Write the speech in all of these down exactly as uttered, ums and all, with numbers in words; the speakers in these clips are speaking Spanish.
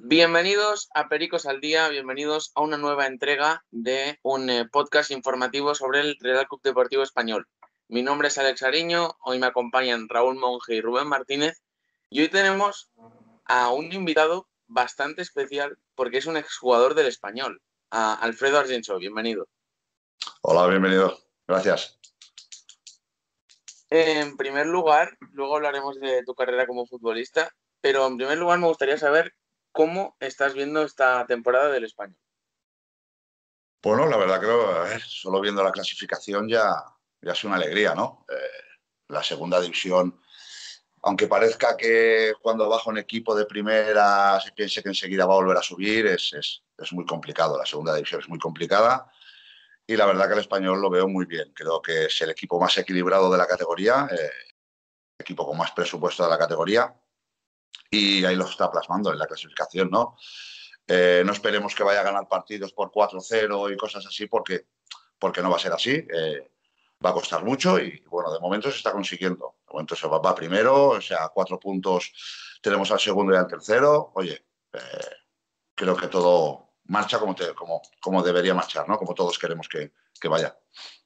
Bienvenidos a Pericos al Día, bienvenidos a una nueva entrega de un eh, podcast informativo sobre el Real Club Deportivo Español. Mi nombre es Alex Ariño, hoy me acompañan Raúl Monge y Rubén Martínez y hoy tenemos a un invitado bastante especial porque es un exjugador del Español, a Alfredo Argencho. Bienvenido. Hola, bienvenido. Gracias. En primer lugar, luego hablaremos de tu carrera como futbolista, pero en primer lugar me gustaría saber cómo estás viendo esta temporada del Español. Bueno, la verdad creo, a ver, solo viendo la clasificación ya, ya es una alegría, ¿no? Eh, la segunda división, aunque parezca que cuando baja un equipo de primera se piense que enseguida va a volver a subir, es, es, es muy complicado. La segunda división es muy complicada y la verdad que el Español lo veo muy bien. Creo que es el equipo más equilibrado de la categoría, eh, el equipo con más presupuesto de la categoría y ahí lo está plasmando en la clasificación, ¿no? Eh, no esperemos que vaya a ganar partidos por cuatro cero y cosas así, porque, porque no va a ser así. Eh, va a costar mucho y, bueno, de momento se está consiguiendo. De momento se va, va primero, o sea, cuatro puntos tenemos al segundo y al tercero. Oye, eh, creo que todo marcha como, te, como, como debería marchar, ¿no? Como todos queremos que, que vaya.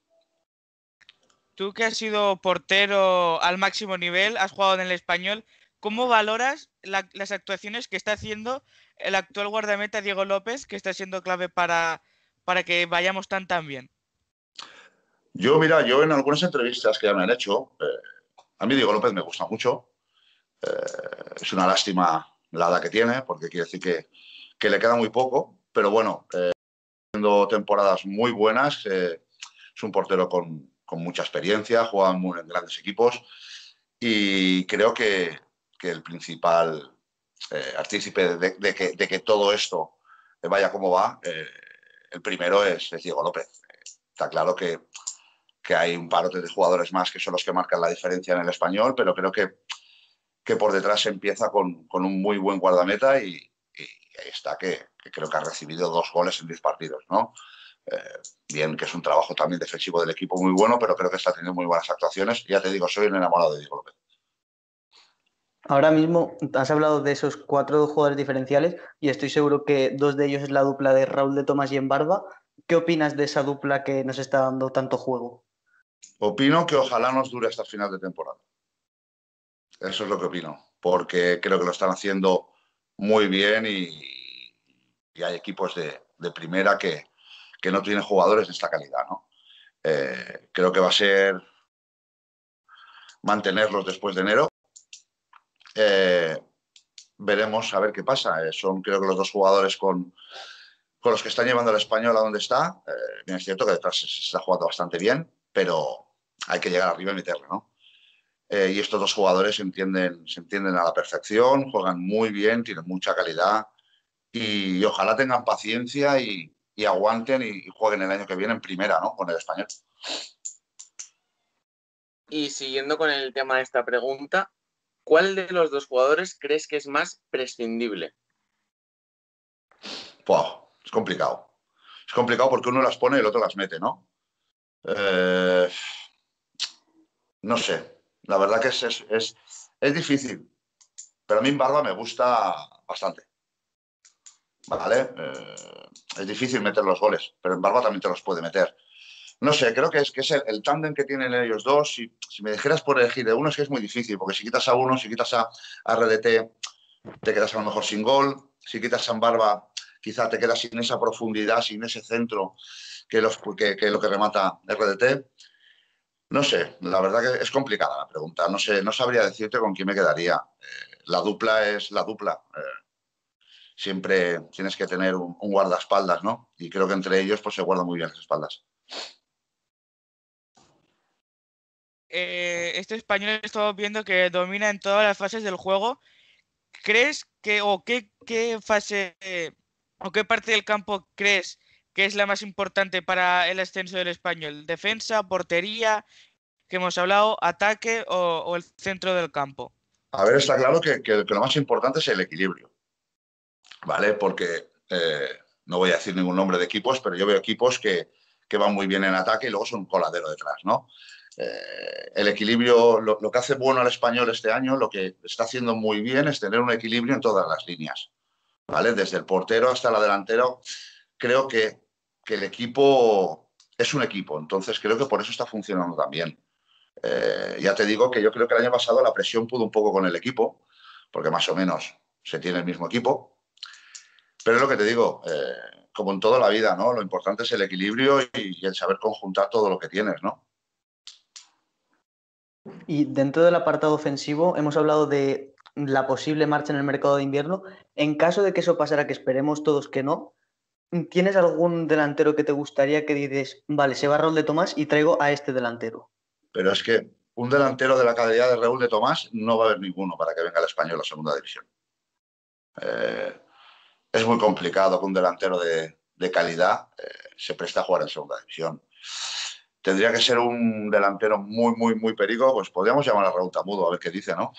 Tú que has sido portero al máximo nivel, has jugado en el Español, ¿cómo valoras la, las actuaciones que está haciendo el actual guardameta Diego López, que está siendo clave para, para que vayamos tan tan bien? Yo, mira, yo en algunas entrevistas que ya me han hecho, eh, a mí Diego López me gusta mucho. Eh, es una lástima la edad que tiene, porque quiere decir que, que le queda muy poco, pero bueno, eh, haciendo temporadas muy buenas, eh, es un portero con, con mucha experiencia, juega muy en grandes equipos y creo que, que el principal eh, artícipe de, de, que, de que todo esto vaya como va, eh, el primero es, es Diego López. Eh, está claro que, que hay un par de jugadores más que son los que marcan la diferencia en el Español, pero creo que, que por detrás se empieza con, con un muy buen guardameta y, y ahí está que, que creo que ha recibido dos goles en diez partidos, ¿no? Eh, bien, que es un trabajo también defensivo del equipo muy bueno, pero creo que está teniendo muy buenas actuaciones. Ya te digo, soy un enamorado de Diego López. Ahora mismo has hablado de esos cuatro jugadores diferenciales y estoy seguro que dos de ellos es la dupla de Raúl de Tomás y Embarba. ¿Qué opinas de esa dupla que nos está dando tanto juego? Opino que ojalá nos dure hasta el final de temporada. Eso es lo que opino, porque creo que lo están haciendo muy bien y, y hay equipos de, de primera que, que no tienen jugadores de esta calidad, ¿no? Eh, creo que va a ser mantenerlos después de enero. Eh, veremos a ver qué pasa. Eh, son creo que los dos jugadores con, con los que están llevando el Español a donde está. Eh, bien es cierto que detrás se, se está jugando bastante bien, pero hay que llegar arriba y meterle, ¿no? Eh, y estos dos jugadores se entienden, se entienden a la perfección, juegan muy bien, tienen mucha calidad y, y ojalá tengan paciencia y, y aguanten y, y jueguen el año que viene en primera, ¿no? Con el Español. Y siguiendo con el tema de esta pregunta, ¿cuál de los dos jugadores crees que es más prescindible? Wow, es complicado. Es complicado porque uno las pone y el otro las mete, ¿no? Eh, no sé. La verdad que es, es, es, es difícil. Pero a mí en Barba me gusta bastante. ¿Vale? Eh, es difícil meter los goles, pero en Barba también te los puede meter. No sé, creo que es, que es el, el tándem que tienen ellos dos. Si, si me dijeras por elegir de uno, es que es muy difícil, porque si quitas a uno, si quitas a, a R D T, te quedas a lo mejor sin gol. Si quitas a Barba, quizá te quedas sin esa profundidad, sin ese centro que, los, que, que lo que remata R D T. No sé, la verdad que es complicada la pregunta. No sé, no sabría decirte con quién me quedaría. Eh, la dupla es la dupla. Eh, siempre tienes que tener un, un guardaespaldas, ¿no? Y creo que entre ellos pues se guardan muy bien las espaldas. Eh, este Español estamos viendo que domina en todas las fases del juego. ¿Crees que o qué, qué fase eh, o qué parte del campo crees que es la más importante para el ascenso del Español? ¿Defensa, portería, que hemos hablado, ataque o, o el centro del campo? A ver, está claro que, que, que lo más importante es el equilibrio, ¿vale? Porque eh, no voy a decir ningún nombre de equipos, pero yo veo equipos que, que van muy bien en ataque y luego son un coladero detrás, ¿no? Eh, el equilibrio, lo, lo que hace bueno al Español este año, lo que está haciendo muy bien es tener un equilibrio en todas las líneas, ¿vale? Desde el portero hasta la delantera, creo que, que el equipo es un equipo, entonces creo que por eso está funcionando también. Eh, ya te digo que yo creo que el año pasado la presión pudo un poco con el equipo, porque más o menos se tiene el mismo equipo, pero es lo que te digo, eh, como en toda la vida, ¿no? Lo importante es el equilibrio y, y el saber conjuntar todo lo que tienes, ¿no? Y dentro del apartado ofensivo hemos hablado de la posible marcha en el mercado de invierno. En caso de que eso pasara, que esperemos todos que no, ¿tienes algún delantero que te gustaría que dices, vale, se va Raúl de Tomás y traigo a este delantero? Pero es que un delantero de la calidad de Raúl de Tomás no va a haber ninguno para que venga el Español a la segunda división. Eh, es muy complicado que un delantero de, de calidad eh, se preste a jugar en segunda división. Tendría que ser un delantero muy, muy, muy perico, pues podríamos llamar a Raúl Tamudo a ver qué dice, ¿no?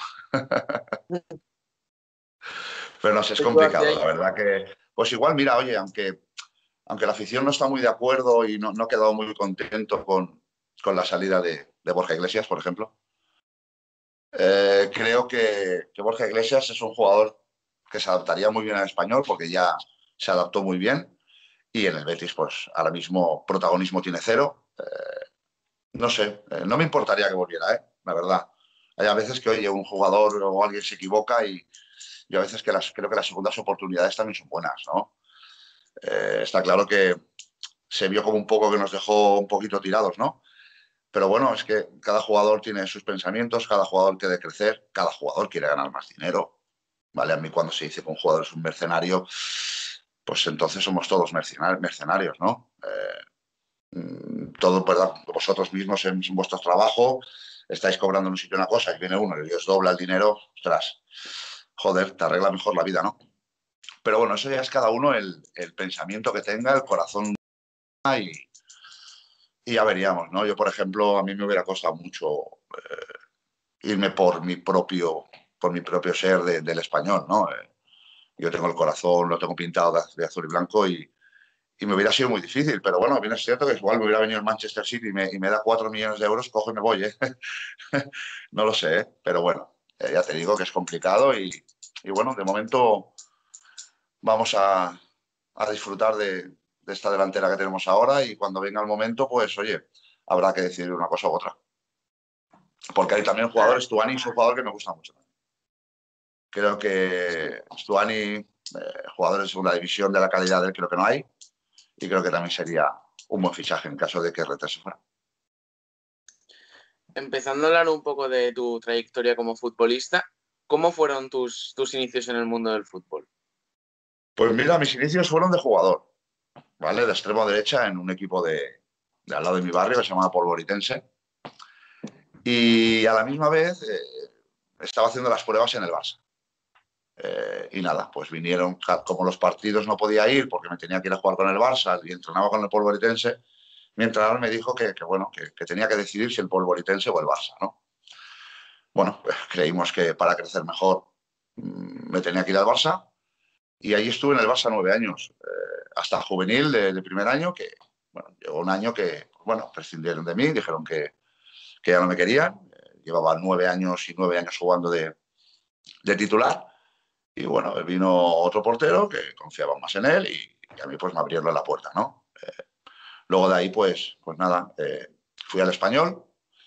Pero no sé, es complicado, la verdad que... Pues igual, mira, oye, aunque, aunque la afición no está muy de acuerdo y no, no ha quedado muy contento con, con la salida de, de Borja Iglesias, por ejemplo, eh, creo que, que Borja Iglesias es un jugador que se adaptaría muy bien al Español porque ya se adaptó muy bien y en el Betis, pues ahora mismo protagonismo tiene cero. Eh, no sé, eh, no me importaría que volviera, ¿eh? La verdad. Hay a veces que, oye, un jugador o alguien se equivoca y, y a veces que las, creo que las segundas oportunidades también son buenas, ¿no? Eh, está claro que se vio como un poco que nos dejó un poquito tirados, ¿no? Pero bueno, es que cada jugador tiene sus pensamientos, cada jugador quiere crecer, cada jugador quiere ganar más dinero, ¿vale? A mí cuando se dice que un jugador es un mercenario, pues entonces somos todos mercenarios, ¿no? Eh, todo, ¿verdad? Vosotros mismos en, en vuestro trabajo estáis cobrando en un sitio una cosa y viene uno y os dobla el dinero, ostras, joder, te arregla mejor la vida, ¿no? Pero bueno, eso ya es cada uno el, el pensamiento que tenga, el corazón y, y ya veríamos, ¿no? Yo, por ejemplo, a mí me hubiera costado mucho eh, irme por mi propio, por mi propio ser de, del español, ¿no? Eh, yo tengo el corazón, lo tengo pintado de, de azul y blanco y, y me hubiera sido muy difícil, pero bueno, bien es cierto que igual me hubiera venido el Manchester City y me, y me da cuatro millones de euros, cojo y me voy, ¿eh? No lo sé, ¿eh? Pero bueno, eh, ya te digo que es complicado y, y bueno, de momento vamos a, a disfrutar de, de esta delantera que tenemos ahora y cuando venga el momento, pues oye, habrá que decidir una cosa u otra. Porque hay también jugadores, Stuani es un jugador que me gusta mucho. Creo que Stuani, eh, jugadores de segunda división de la calidad de él, creo que no hay. Y creo que también sería un buen fichaje en caso de que Rete se fuera. Empezando a hablar un poco de tu trayectoria como futbolista, ¿cómo fueron tus, tus inicios en el mundo del fútbol? Pues mira, mis inicios fueron de jugador, ¿vale? De extremo derecha en un equipo de, de al lado de mi barrio que se llama Polvoritense. Y a la misma vez eh, estaba haciendo las pruebas en el Barça. Eh, y nada, pues vinieron, como los partidos no podía ir porque me tenía que ir a jugar con el Barça y entrenaba con el Polvoritense, mi entrenador me dijo que, que bueno, que, que tenía que decidir si el Polvoritense o el Barça, ¿no? Bueno, pues creímos que para crecer mejor mmm, me tenía que ir al Barça y ahí estuve en el Barça nueve años, eh, hasta juvenil de, de primer año, que bueno, llegó un año que, bueno, prescindieron de mí, dijeron que, que ya no me querían, eh, llevaba nueve años y nueve años jugando de, de titular y bueno, vino otro portero que confiaba más en él y, y a mí pues me abrieron la puerta, ¿no? Eh, luego de ahí pues, pues nada, eh, fui al Español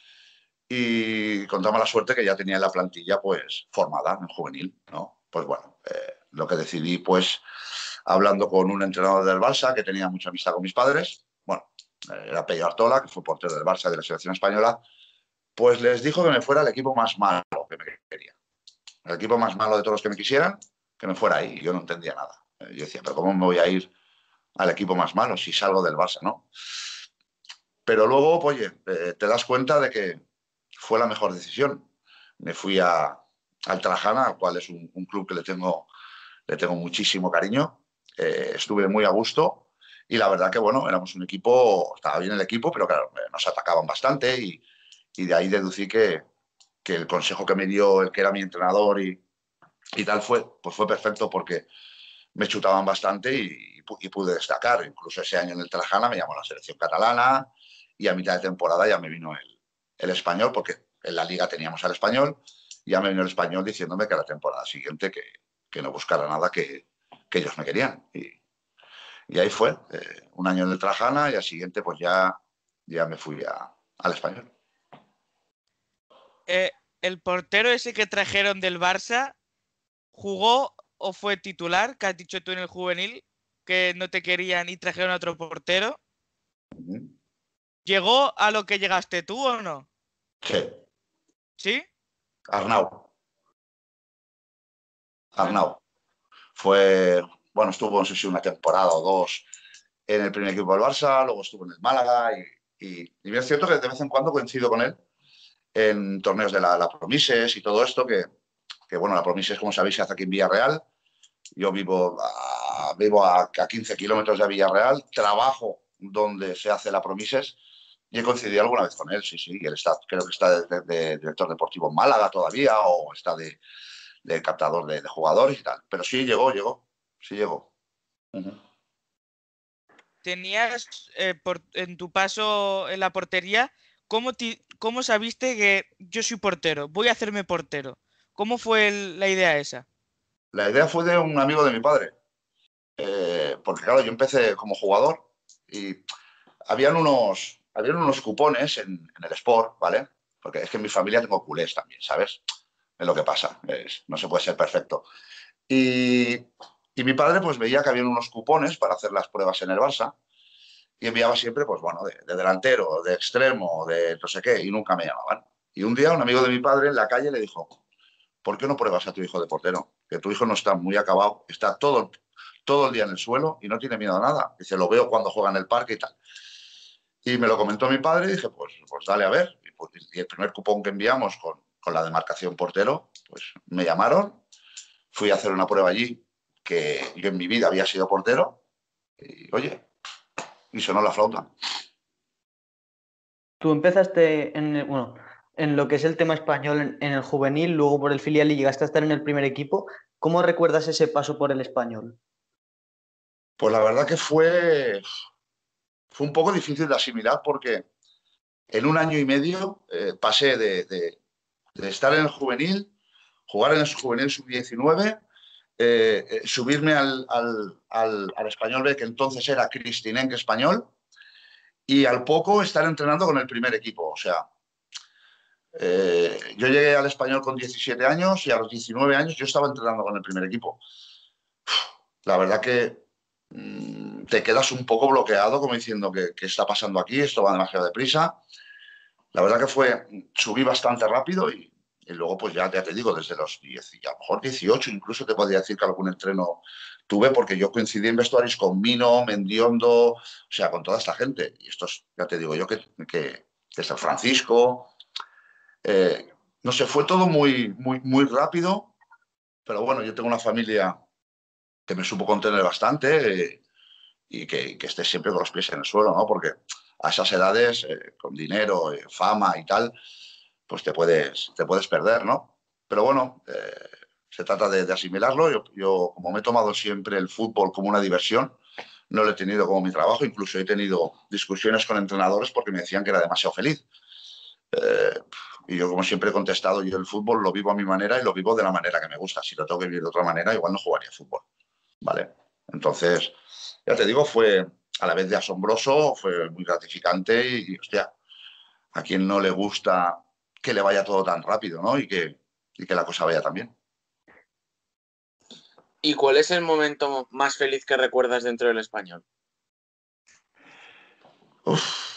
y con toda mala suerte que ya tenía la plantilla pues formada en juvenil, ¿no? Pues bueno, eh, lo que decidí pues hablando con un entrenador del Barça que tenía mucha amistad con mis padres, bueno, eh, era Pello Artola, que fue portero del Barça de la selección española, pues les dijo que me fuera el equipo más malo que me quería. El equipo más malo de todos los que me quisieran, que me fuera ahí. Yo no entendía nada. Eh, yo decía, pero ¿cómo me voy a ir al equipo más malo si salgo del Barça, no? Pero luego, oye, eh, te das cuenta de que fue la mejor decisión. Me fui a, al Trajana, al cual es un, un club que le tengo, le tengo muchísimo cariño. Eh, estuve muy a gusto y la verdad que, bueno, éramos un equipo, estaba bien el equipo, pero claro, nos atacaban bastante y, y de ahí deducí que, que el consejo que me dio el que era mi entrenador y, y tal fue, pues fue perfecto porque me chutaban bastante y, y pude destacar. Incluso ese año en el Trajana me llamó la selección catalana y a mitad de temporada ya me vino el, el español, porque en la liga teníamos al español, ya me vino el español diciéndome que la temporada siguiente que, que no buscara nada, que, que ellos me querían. Y, y ahí fue, eh, un año en el Trajana y al siguiente pues ya, ya me fui a, al Español. Eh, ¿el portero ese que trajeron del Barça jugó o fue titular? Que has dicho tú en el juvenil que no te querían y trajeron a otro portero. Uh-huh. ¿Llegó a lo que llegaste tú o no? Sí. ¿Sí? Arnau. Arnau. Fue, bueno, estuvo, no sé si una temporada o dos en el primer equipo del Barça, luego estuvo en el Málaga y, y, y es cierto que de vez en cuando coincido con él en torneos de la, la Promises y todo esto, que, que bueno, la Promises, como sabéis, se hace aquí en Villarreal. Yo vivo a, vivo a, a quince kilómetros de Villarreal, trabajo donde se hace la Promises y he coincidido alguna vez con él, sí, sí. Él está, creo que está de, de, de director deportivo en Málaga todavía o está de, de captador de, de jugadores y tal. Pero sí llegó, llegó, sí llegó. Uh-huh. Tenías eh, por, en tu paso en la portería, ¿cómo, ti, ¿cómo sabiste que yo soy portero? Voy a hacerme portero. ¿Cómo fue el, la idea esa? La idea fue de un amigo de mi padre. Eh, porque claro, yo empecé como jugador y habían unos, habían unos cupones en, en el Sport, ¿vale? Porque es que en mi familia tengo culés también, ¿sabes? Es lo que pasa, es, no se puede ser perfecto. Y, y mi padre pues veía que habían unos cupones para hacer las pruebas en el Barça y enviaba siempre, pues bueno, de, de delantero, de extremo, de no sé qué, y nunca me llamaban. Y un día un amigo de mi padre en la calle le dijo, ¿por qué no pruebas a tu hijo de portero? Que tu hijo no está muy acabado, está todo, todo el día en el suelo y no tiene miedo a nada. Dice, lo veo cuando juega en el parque y tal. Y me lo comentó mi padre y dije, pues, pues dale a ver. Y, pues, y el primer cupón que enviamos con, con la demarcación portero, pues me llamaron, fui a hacer una prueba allí, que yo en mi vida había sido portero, y oye, y sonó la flauta. Tú empezaste en, el- bueno, en lo que es el tema español en, en el juvenil, luego por el filial y llegaste a estar en el primer equipo. ¿Cómo recuerdas ese paso por el español? Pues la verdad que fue, fue un poco difícil de asimilar porque en un año y medio eh, pasé de, de, de estar en el juvenil, jugar en el juvenil sub diecinueve, eh, eh, subirme al, al, al, al Español B, que entonces era Cristinenque Español, y al poco estar entrenando con el primer equipo. O sea, eh, yo llegué al Español con diecisiete años y a los diecinueve años yo estaba entrenando con el primer equipo. La verdad que mmm, te quedas un poco bloqueado como diciendo que, que está pasando aquí, esto va demasiado deprisa. La verdad que fue, subí bastante rápido y, y luego pues ya, ya te digo, desde los diez y a lo mejor dieciocho incluso te podría decir que algún entreno tuve porque yo coincidí en vestuarios con Mino, Mendiondo, o sea, con toda esta gente. Y esto es, ya te digo yo, que, que, que San Francisco, eh, no sé, fue todo muy, muy, muy rápido, pero bueno, yo tengo una familia que me supo contener bastante eh, y que, que esté siempre con los pies en el suelo, ¿no? Porque a esas edades, eh, con dinero, eh, fama y tal, pues te puedes, te puedes perder, ¿no? Pero bueno, eh, se trata de, de asimilarlo. Yo, yo, como me he tomado siempre el fútbol como una diversión, no lo he tenido como mi trabajo. Incluso he tenido discusiones con entrenadores porque me decían que era demasiado feliz. Eh, y yo, como siempre he contestado, yo el fútbol lo vivo a mi manera y lo vivo de la manera que me gusta. Si lo tengo que vivir de otra manera, igual no jugaría fútbol, ¿vale? Entonces, ya te digo, fue a la vez de asombroso, fue muy gratificante y, y hostia, a quien no le gusta que le vaya todo tan rápido, ¿no? Y que, y que la cosa vaya tan bien. ¿Y cuál es el momento más feliz que recuerdas dentro del Español? Uf.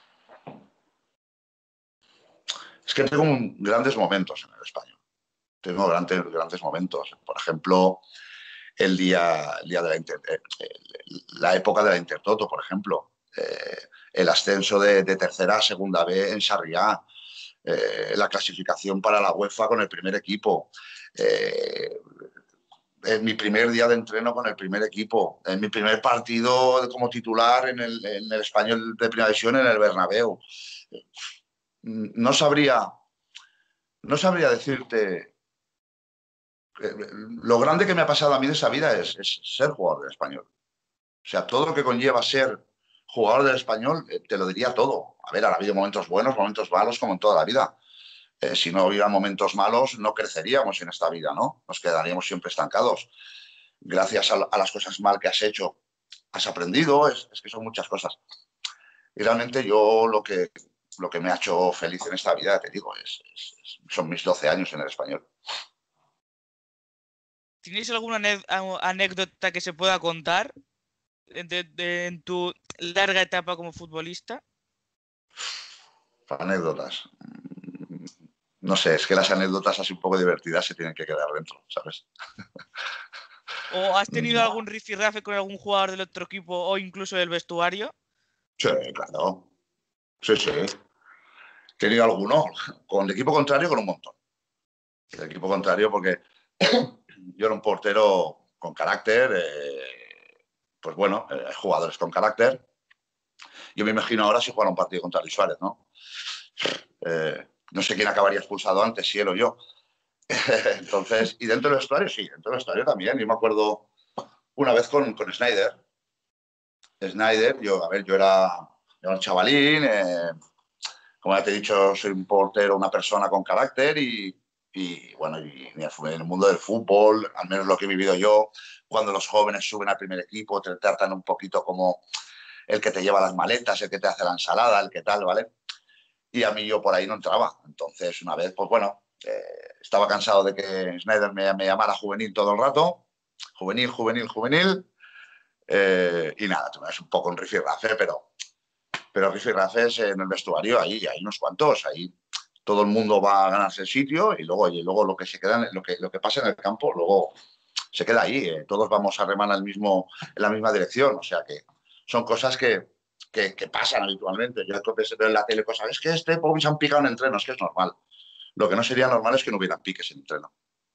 Es que tengo un, grandes momentos en el Español. Tengo grandes, grandes momentos. Por ejemplo, el día, el día de la, inter, eh, la época de la Intertoto, por ejemplo. Eh, el ascenso de, de tercera a segunda B en Sarriá. Eh, la clasificación para la UEFA con el primer equipo. Eh, en mi primer día de entreno con el primer equipo, en mi primer partido como titular en el, en el Español de Primera División en el Bernabéu. No sabría, no sabría decirte lo grande que me ha pasado a mí de esa vida es, es ser jugador del Español. O sea, todo lo que conlleva ser jugador del Español, eh, te lo diría todo. A ver, ha habido momentos buenos, momentos malos, como en toda la vida. Eh, si no hubiera momentos malos, no creceríamos en esta vida, ¿no? Nos quedaríamos siempre estancados. gracias a, a las cosas mal que has hecho, has aprendido, es, es que son muchas cosas. Y realmente yo lo que, lo que me ha hecho feliz en esta vida, te digo, es, es, son mis doce años en el Español. ¿Tienes alguna anécdota que se pueda contar de, de, en tu larga etapa como futbolista? Anécdotas. No sé, es que las anécdotas así un poco divertidas se tienen que quedar dentro, ¿sabes? ¿O has tenido No. algún rifirrafe con algún jugador del otro equipo o incluso del vestuario? Sí, claro. Sí, sí. He tenido alguno. Con el equipo contrario, con un montón. El equipo contrario, porque yo era un portero con carácter. Eh, pues bueno, eh, jugadores con carácter. Yo me imagino ahora si jugara un partido contra Luis Suárez, ¿no? Eh, no sé quién acabaría expulsado antes, si él o yo. Entonces, y dentro del vestuario, sí, dentro del vestuario también. Yo me acuerdo una vez con, con Snyder. Snyder, yo, a ver, yo era, yo era un chavalín, eh, como ya te he dicho, soy un portero, una persona con carácter y, y bueno, y en el mundo del fútbol, al menos lo que he vivido yo, cuando los jóvenes suben al primer equipo, te tratan un poquito como el que te lleva las maletas, el que te hace la ensalada, el que tal, ¿vale? Y a mí yo por ahí no entraba. Entonces, una vez, pues bueno, eh, estaba cansado de que Snyder me, me llamara juvenil todo el rato, juvenil, juvenil, juvenil, eh, y nada, es un poco un rifirrafe, pero, pero rifirrafes en el vestuario, ahí hay unos cuantos, ahí todo el mundo va a ganarse el sitio y luego, y luego lo que se queda, lo que, lo que pasa en el campo, luego se queda ahí, eh, todos vamos a remar al mismo, en la misma dirección, o sea que son cosas que, que, que pasan habitualmente. Yo creo que se ve en la tele cosas, es que este pobre se han picado en entreno, es que es normal. Lo que no sería normal es que no hubieran piques en entreno.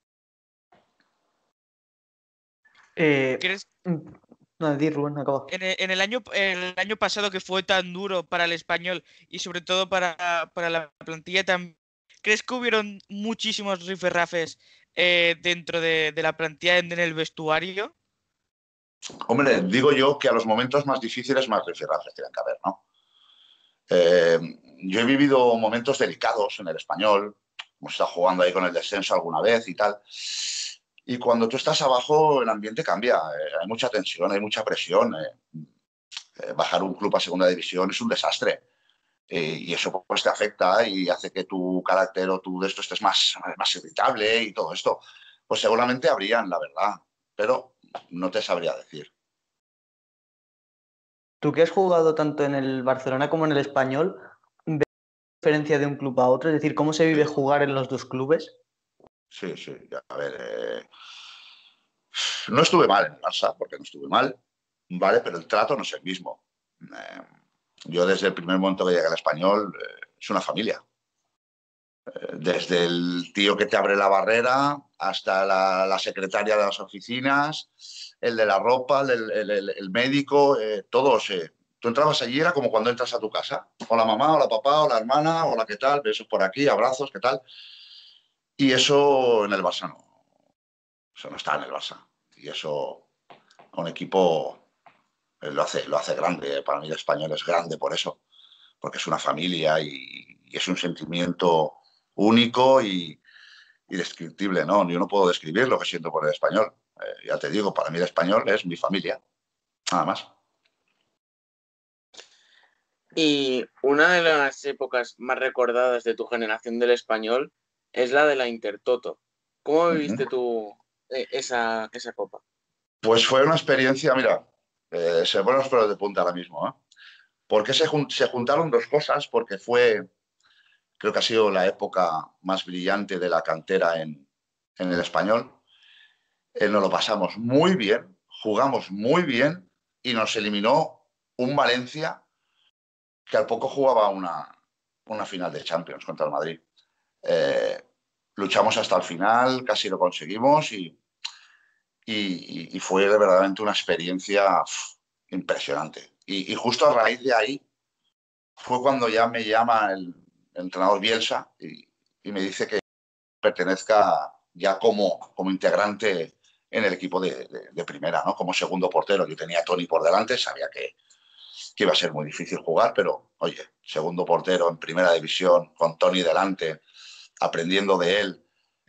Eh, ¿Crees no, di, Rubén, acaba. en el, en el año el año pasado que fue tan duro para el Español y sobre todo para, para la plantilla también, ¿crees que hubieron muchísimos rifirrafes eh, dentro de, de la plantilla en, en el vestuario? Hombre, digo yo que a los momentos más difíciles más rifirrafes tienen que haber, ¿no? Eh, yo he vivido momentos delicados en el Español, hemos estado jugando ahí con el descenso alguna vez y tal. Y cuando tú estás abajo, el ambiente cambia, eh, hay mucha tensión, hay mucha presión. Eh, eh, bajar un club a segunda división es un desastre. Eh, y eso pues te afecta y hace que tu carácter o tú de esto estés más, más irritable y todo esto. Pues seguramente habrían, la verdad, pero no te sabría decir. Tú que has jugado tanto en el Barcelona como en el Español, ¿ves la diferencia de un club a otro? Es decir, ¿cómo se vive jugar en los dos clubes? Sí, sí, a ver, eh, no estuve mal en el Barça, porque no estuve mal, ¿vale? Pero el trato no es el mismo. Eh, yo desde el primer momento que llegué al Español, eh, es una familia. Eh, desde el tío que te abre la barrera hasta la, la secretaria de las oficinas, el de la ropa, el, el, el, el médico, eh, todos. Eh, tú entrabas allí, era como cuando entras a tu casa. Hola mamá, hola papá, hola hermana, hola qué tal, besos por aquí, abrazos, qué tal. Y eso en el Barça no. Eso no está en el Barça. Y eso a un equipo eh, lo hace, lo hace grande. Para mí el Español es grande por eso. Porque es una familia y, y es un sentimiento único y indescriptible, ¿no? Yo no puedo describir lo que siento por el Español. Eh, ya te digo, para mí el Español es mi familia. Nada más. Y una de las épocas más recordadas de tu generación del Español es la de la Intertoto. ¿Cómo viviste Uh-huh. tú eh, esa, esa copa? Pues fue una experiencia, mira, eh, se ponen los pelos de punta ahora mismo, ¿eh? Porque se, jun se juntaron dos cosas, porque fue, creo que ha sido la época más brillante de la cantera en, en el Español. Eh, nos lo pasamos muy bien, jugamos muy bien y nos eliminó un Valencia que al poco jugaba una, una final de Champions contra el Madrid. Eh, luchamos hasta el final, casi lo conseguimos y, y, y fue verdaderamente una experiencia uf, impresionante. Y, y justo a raíz de ahí fue cuando ya me llama el, el entrenador Bielsa y, y me dice que pertenezca ya como, como integrante en el equipo de, de, de primera, ¿no? Como segundo portero. Yo tenía a Toni por delante, sabía que, que iba a ser muy difícil jugar, pero oye, segundo portero en primera división, con Toni delante, aprendiendo de él,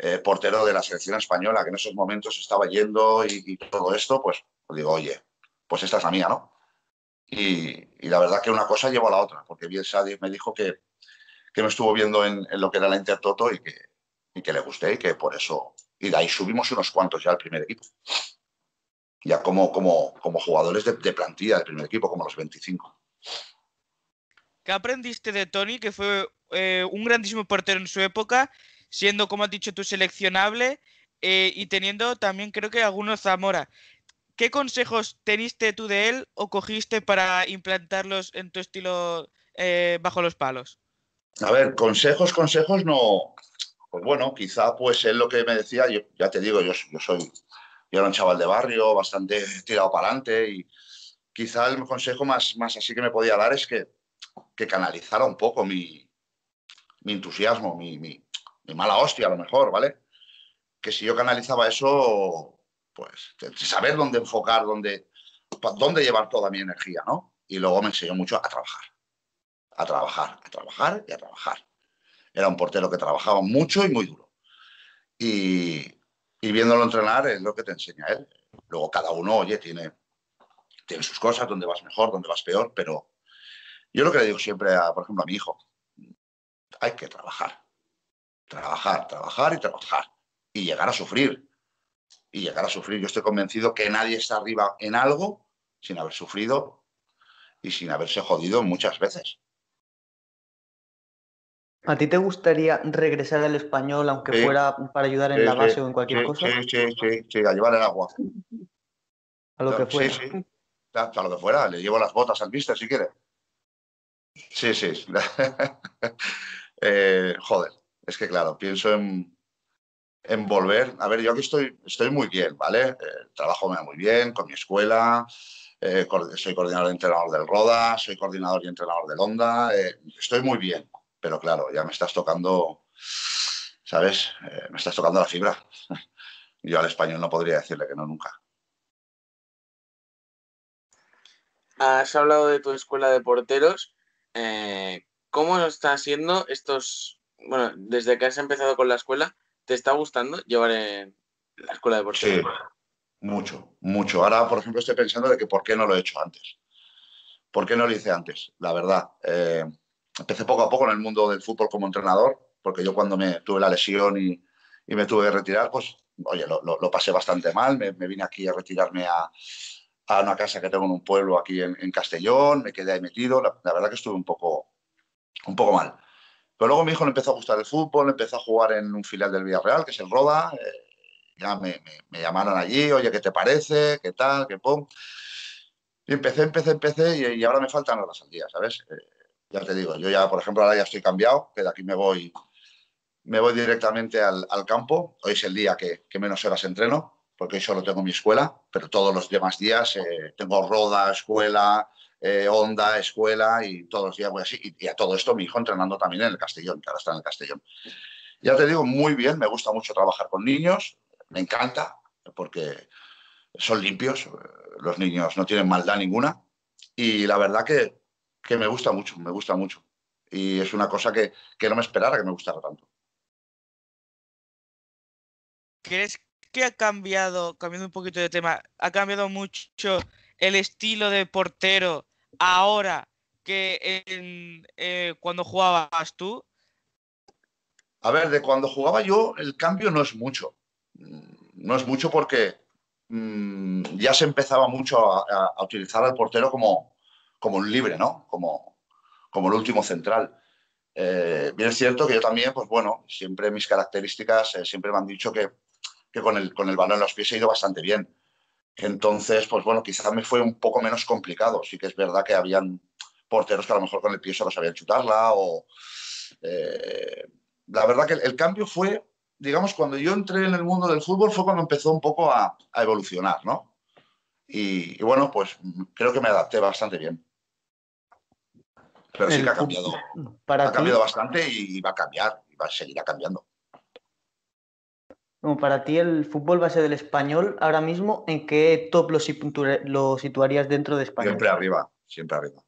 eh, portero de la selección española, que en esos momentos estaba yendo y, y todo esto, pues, pues digo, oye, pues esta es la mía, ¿no? Y, y la verdad que una cosa llevó a la otra, porque Bielsa me dijo que, que me estuvo viendo en, en lo que era la Intertoto y que, y que le gusté y que por eso... Y de ahí subimos unos cuantos ya al primer equipo. Ya como, como, como jugadores de, de plantilla del primer equipo, como los veinticinco. ¿Qué aprendiste de Toni, que fue eh, un grandísimo portero en su época, siendo, como has dicho tú, seleccionable eh, y teniendo también creo que algunos Zamora? ¿Qué consejos teniste tú de él o cogiste para implantarlos en tu estilo eh, bajo los palos? A ver, consejos, consejos no... Pues bueno, quizá pues él lo que me decía, yo, ya te digo, yo, yo soy... Yo era un chaval de barrio, bastante tirado para adelante y quizá el consejo más, más así que me podía dar es que, que canalizara un poco mi, mi entusiasmo, mi, mi, mi mala hostia a lo mejor, ¿vale? Que si yo canalizaba eso, pues saber dónde enfocar, dónde, dónde llevar toda mi energía, ¿no? Y luego me enseñó mucho a trabajar, a trabajar, a trabajar y a trabajar. Era un portero que trabajaba mucho y muy duro. Y, y viéndolo entrenar es lo que te enseña él. Luego cada uno, oye, tiene, tiene sus cosas, dónde vas mejor, dónde vas peor, pero yo lo que le digo siempre, a, por ejemplo, a mi hijo, hay que trabajar, trabajar, trabajar y trabajar y llegar a sufrir. Y llegar a sufrir. Yo estoy convencido que nadie está arriba en algo sin haber sufrido y sin haberse jodido muchas veces. ¿A ti te gustaría regresar al Español, aunque Sí, fuera para ayudar en sí, la base sí, o en cualquier sí, cosa? sí, sí, sí, sí, a llevar el agua. A lo que Sí, fuera. sí, a lo que fuera. Le llevo las botas al mister si quiere. Sí, sí. eh, joder, es que claro, pienso en, en volver. A ver, yo aquí estoy, estoy muy bien, ¿vale? Eh, trabajo muy bien con mi escuela, eh, soy coordinador y entrenador del Roda, soy coordinador y entrenador del Honda, eh, estoy muy bien, pero claro, ya me estás tocando, ¿sabes? Eh, me estás tocando la fibra. Yo al Español no podría decirle que no nunca. Has hablado de tu escuela de porteros. Eh, ¿cómo está siendo estos, bueno, desde que has empezado con la escuela, ¿te está gustando llevar en la escuela de porteros? Sí, mucho, mucho. Ahora, por ejemplo, estoy pensando de que por qué no lo he hecho antes. ¿Por qué no lo hice antes? La verdad. Eh, empecé poco a poco en el mundo del fútbol como entrenador, porque yo cuando me tuve la lesión y, y me tuve que retirar, pues, oye, lo, lo, lo pasé bastante mal. Me, me, vine aquí a retirarme a, a una casa que tengo en un pueblo aquí en, en Castellón, me quedé ahí metido. La, la, verdad que estuve un poco, un poco mal. Pero luego mi hijo le empezó a gustar el fútbol, empezó a jugar en un filial del Villarreal, que es el Roda. Eh, ya me, me, me llamaron allí, oye, ¿qué te parece? ¿Qué tal? ¿Qué pum? Y empecé, empecé, empecé y, y ahora me faltan horas al día, ¿sabes? Eh, ya te digo, yo ya, por ejemplo, ahora ya estoy cambiado, que de aquí me voy, me voy directamente al, al campo. Hoy es el día que, que menos horas entreno, porque hoy solo tengo mi escuela, pero todos los demás días eh, tengo Roda, escuela, eh, Honda, escuela, y todos los días voy así. Y, y a todo esto mi hijo entrenando también en el Castellón, que ahora está en el Castellón. Ya te digo, muy bien, me gusta mucho trabajar con niños, me encanta, porque son limpios, los niños no tienen maldad ninguna y la verdad que, que me gusta mucho, me gusta mucho. Y es una cosa que, que no me esperara que me gustara tanto. ¿Crees que ha cambiado, cambiando un poquito de tema, ha cambiado mucho el estilo de portero ahora que en, eh, cuando jugabas tú? A ver, de cuando jugaba yo, el cambio no es mucho. No es mucho porque mmm, ya se empezaba mucho a, a, a, utilizar al portero como, como un libre, ¿no? Como, como el último central. Eh, bien es cierto que yo también, pues bueno, siempre mis características, eh, siempre me han dicho que, que con, el, con el balón en los pies he ido bastante bien. Entonces, pues bueno, quizás me fue un poco menos complicado. Sí que es verdad que habían porteros que a lo mejor con el pie solo sabían chutarla o... Eh, la verdad que el, el, cambio fue, digamos, cuando yo entré en el mundo del fútbol fue cuando empezó un poco a, a evolucionar, ¿no? Y, y, bueno, pues creo que me adapté bastante bien. Pero sí El que ha cambiado. para Ha cambiado ti, bastante y va a cambiar, y va a seguir cambiando. como para ti el fútbol base del Español, ahora mismo, ¿en qué top lo, lo situarías dentro de España? Siempre arriba, siempre arriba.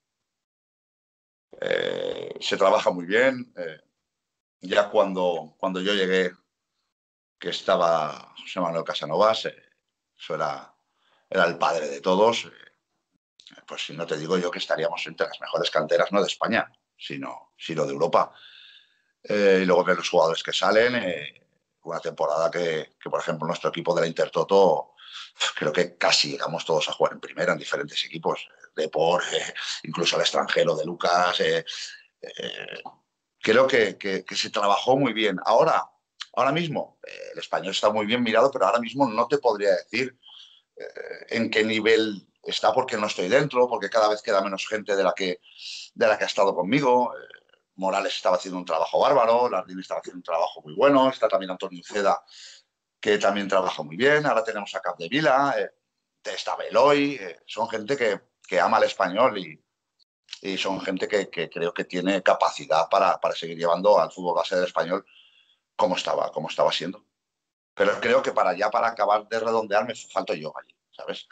Eh, se trabaja muy bien. Eh, ya cuando, cuando yo llegué, que estaba José Manuel Casanovas, eh, eso era, era el padre de todos. Eh, pues si no te digo yo que estaríamos entre las mejores canteras, no de España, sino, sino de Europa. Eh, y luego ver los jugadores que salen, eh, una temporada que, que, por ejemplo, nuestro equipo de la Intertoto, creo que casi llegamos todos a jugar en primera en diferentes equipos, de por, eh, incluso al extranjero de Lucas. Eh, eh, creo que, que, que se trabajó muy bien. Ahora, ahora mismo, eh, el español está muy bien mirado, pero ahora mismo no te podría decir eh, en qué nivel está, porque no estoy dentro, porque cada vez queda menos gente de la que, de la que ha estado conmigo. Eh, Morales estaba haciendo un trabajo bárbaro, Lardín estaba haciendo un trabajo muy bueno, está también Antonio Uceda, que también trabaja muy bien, ahora tenemos a Capdevila, eh, está Beloy, eh, son gente que, que ama el español y, y son gente que, que, creo que tiene capacidad para, para seguir llevando al fútbol base del español como estaba, como estaba siendo. Pero creo que para ya, para acabar de redondear, me falto yo allí, ¿sabes?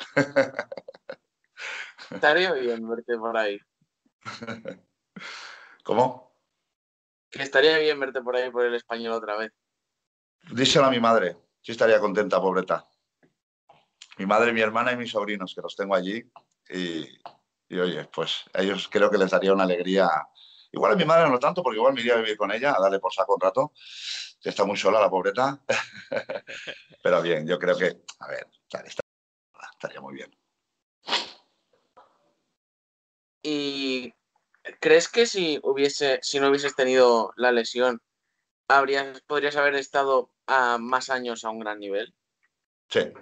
Estaría bien verte por ahí. ¿Cómo? Que estaría bien verte por ahí por el español otra vez. Díselo a mi madre, sí estaría contenta, pobreta. Mi madre, mi hermana y mis sobrinos, que los tengo allí. Y, y oye, pues a ellos creo que les daría una alegría. Igual a mi madre no tanto, porque igual me iría a vivir con ella, a darle por saco un rato, que está muy sola la pobreta. Pero bien, yo creo que, a ver, estaría muy bien. ¿Y crees que si hubiese, si no hubieses tenido la lesión, habrías, podrías haber estado a más años a un gran nivel? Sí.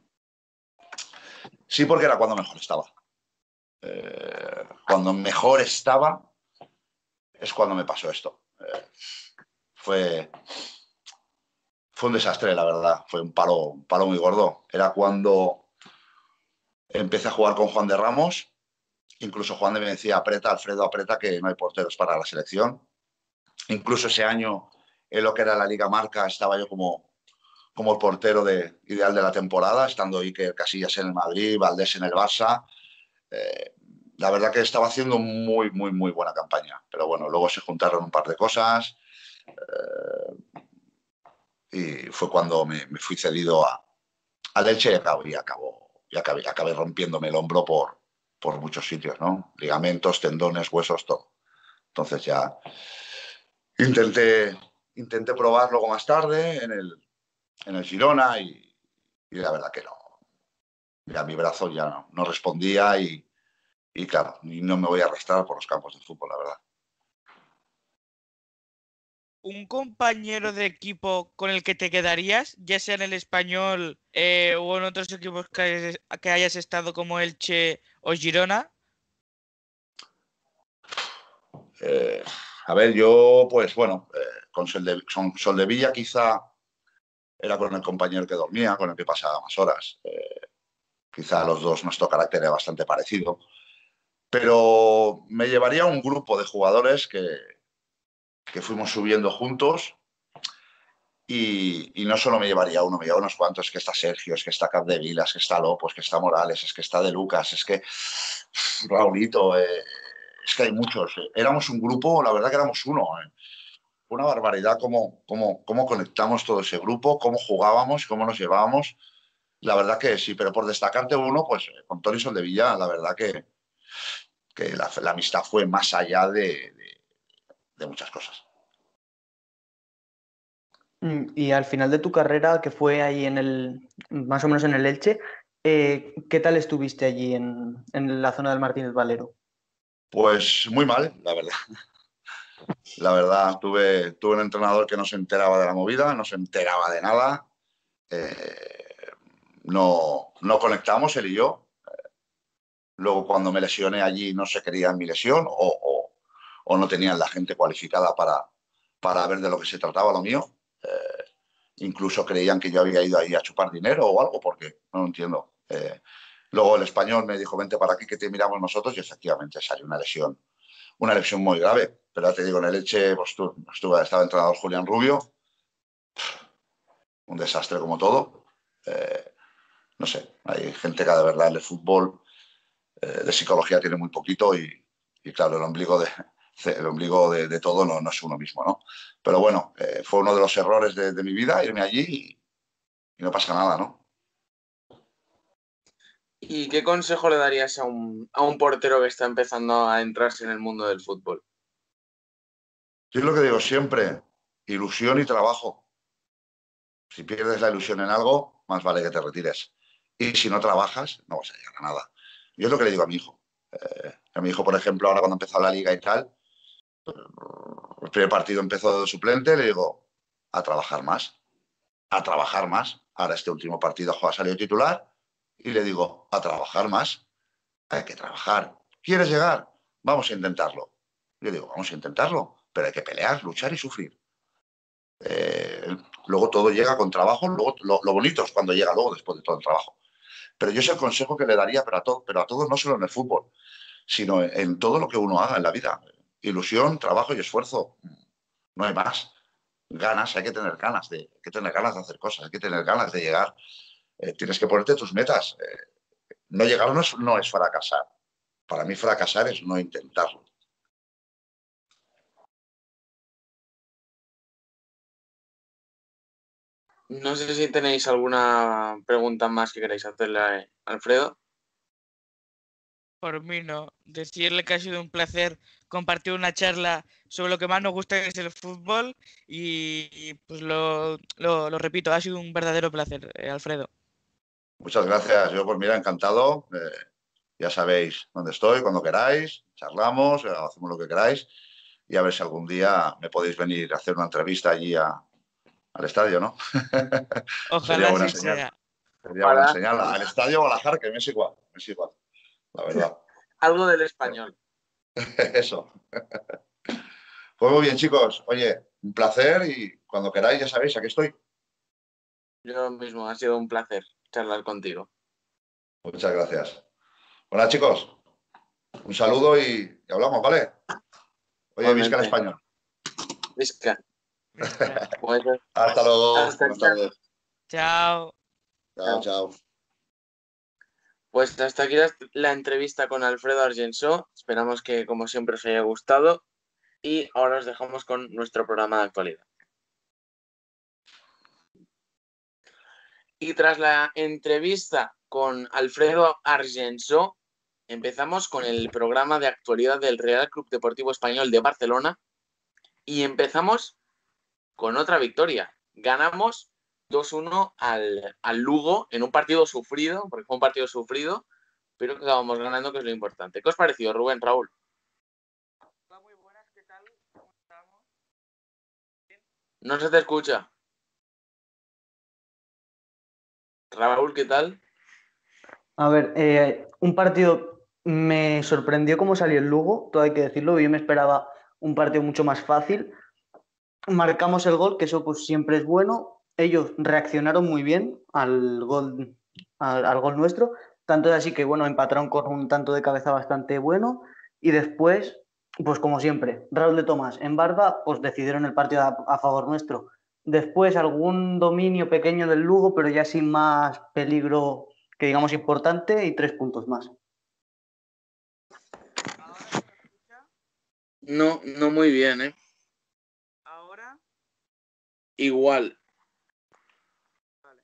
Sí, porque era cuando mejor estaba. Eh, cuando mejor estaba es cuando me pasó esto. Eh, fue, fue un desastre, la verdad. Fue un palo, un palo muy gordo. Era cuando empecé a jugar con Juan de Ramos. Incluso Juan de me decía, apreta, Alfredo, apreta, que no hay porteros para la selección. Incluso ese año, en lo que era la Liga Marca, estaba yo como, como el portero de, ideal de la temporada, estando Iker Casillas en el Madrid, Valdés en el Barça. Eh, la verdad que estaba haciendo muy, muy, muy buena campaña. Pero bueno, luego se juntaron un par de cosas eh, y fue cuando me, me fui cedido a, a Elche y acabó, y acabó, y acabé, acabé rompiéndome el hombro por, por muchos sitios, ¿no? Ligamentos, tendones, huesos, todo. Entonces ya intenté, intenté probar luego más tarde en el, en el Girona y, y la verdad que no. Ya mi brazo ya no, no respondía y, y claro, no me voy a arrastrar por los campos de fútbol, la verdad. ¿Un compañero de equipo con el que te quedarías, ya sea en el Español eh, o en otros equipos que hayas, que hayas estado como Elche o Girona? Eh, a ver, yo, pues bueno, eh, con Soldevilla Soldevilla quizá era con el compañero que dormía, con el que pasaba más horas. Eh, quizá a los dos nuestro carácter era bastante parecido. Pero me llevaría a un grupo de jugadores que, que fuimos subiendo juntos y, y no solo me llevaría a uno, me llevaría a unos cuantos. Es que está Sergio, es que está Capdevila, es que está Lopos, es que está Morales, es que está De Lucas, es que Raulito, eh, es que hay muchos. Éramos un grupo, la verdad que éramos uno. Eh. Una barbaridad cómo, cómo, cómo conectamos todo ese grupo, cómo jugábamos, cómo nos llevábamos. La verdad que sí, pero por destacarte uno, pues con Tony Soldevilla, la verdad que, que la, la amistad fue más allá de, de, de muchas cosas. Y al final de tu carrera, que fue ahí en el, más o menos en el Elche, eh, ¿qué tal estuviste allí en, en la zona del Martínez Valero? Pues muy mal, la verdad. La verdad, tuve, tuve un entrenador que no se enteraba de la movida, no se enteraba de nada. Eh, no, no conectamos él y yo. Luego, cuando me lesioné allí, no se creía en mi lesión o, o, o no tenían la gente cualificada para, para ver de lo que se trataba lo mío. Eh, incluso creían que yo había ido ahí a chupar dinero o algo, porque no lo entiendo. Eh, luego el español me dijo, vente para aquí que te miramos nosotros, y efectivamente salió una lesión, una lesión muy grave. Pero ya te digo, en el Elche pues, estuve, estaba entrenador Julián Rubio, un desastre como todo. Eh, no sé, hay gente que de verdad en el fútbol eh, de psicología tiene muy poquito y, y claro, el ombligo de, el ombligo de, de todo no, no es uno mismo, ¿no? Pero bueno, eh, fue uno de los errores de, de mi vida irme allí y no pasa nada, ¿no? ¿Y qué consejo le darías a un, a un portero que está empezando a entrarse en el mundo del fútbol? Yo es lo que digo siempre, ilusión y trabajo. Si pierdes la ilusión en algo, más vale que te retires. Y si no trabajas, no vas a llegar a nada. Yo es lo que le digo a mi hijo. Eh, a mi hijo, por ejemplo, ahora cuando empezó la liga y tal, el primer partido empezó de suplente, le digo, a trabajar más, a trabajar más. Ahora este último partido ha salido titular y le digo, a trabajar más. Hay que trabajar. ¿Quieres llegar? Vamos a intentarlo. Yo digo, vamos a intentarlo, pero hay que pelear, luchar y sufrir. Eh, luego todo llega con trabajo, luego lo, lo bonito es cuando llega luego después de todo el trabajo. Pero yo es el consejo que le daría pero a, todo, pero a todos, no solo en el fútbol, sino en, en todo lo que uno haga en la vida. Ilusión, trabajo y esfuerzo. No hay más. Ganas, hay que tener ganas de, hay que tener ganas de hacer cosas, hay que tener ganas de llegar. Eh, tienes que ponerte tus metas. Eh, no llegar no es, no es fracasar. Para mí fracasar es no intentarlo. No sé si tenéis alguna pregunta más que queráis hacerle a Alfredo. Por mí no. Decirle que ha sido un placer compartir una charla sobre lo que más nos gusta, que es el fútbol. Y, y, pues lo, lo, lo repito, ha sido un verdadero placer, eh, Alfredo. Muchas gracias. Yo, pues mira, encantado. Eh, ya sabéis dónde estoy, cuando queráis. Charlamos, eh, hacemos lo que queráis. Y a ver si algún día me podéis venir a hacer una entrevista allí a, al estadio, ¿no? Sería Ojalá buena así señal. sea. Sería buena señal. Al estadio o a la Jar, que me es igual. Me es igual, la verdad. Algo del español. Eso. Pues muy bien, chicos. Oye, un placer y cuando queráis, ya sabéis, aquí estoy. Yo mismo, ha sido un placer charlar contigo. Muchas gracias. Bueno, chicos, un saludo y, y hablamos, ¿vale? Oye, visca el español. Visca. Visca. Pues, Hasta luego. hasta Buenas tardes. Chao. Chao, chao. Pues hasta aquí la, la entrevista con Alfredo Argensó. Esperamos que, como siempre, os haya gustado. Y ahora os dejamos con nuestro programa de actualidad. Y tras la entrevista con Alfredo Argensó, empezamos con el programa de actualidad del Real Club Deportivo Español de Barcelona. Y empezamos con otra victoria. Ganamos dos uno al, al Lugo en un partido sufrido, porque fue un partido sufrido, pero que acabamos ganando, que es lo importante. ¿Qué os pareció, Rubén, Raúl? Muy buenas, ¿qué tal? ¿Cómo estamos? No se te escucha. Raúl, ¿qué tal? A ver, eh, un partido me sorprendió cómo salió el Lugo, todo hay que decirlo. Yo me esperaba un partido mucho más fácil. Marcamos el gol, que eso pues siempre es bueno. Ellos reaccionaron muy bien al gol, al, al gol nuestro. Tanto es así que, bueno, empataron con un tanto de cabeza bastante bueno. Y después, pues como siempre, Raúl de Tomás en Barba, pues decidieron el partido a, a favor nuestro. Después algún dominio pequeño del Lugo, pero ya sin más peligro que digamos importante, y tres puntos más. ¿Ahora se me escucha? No, no muy bien, ¿eh? ¿Ahora? Igual. Vale.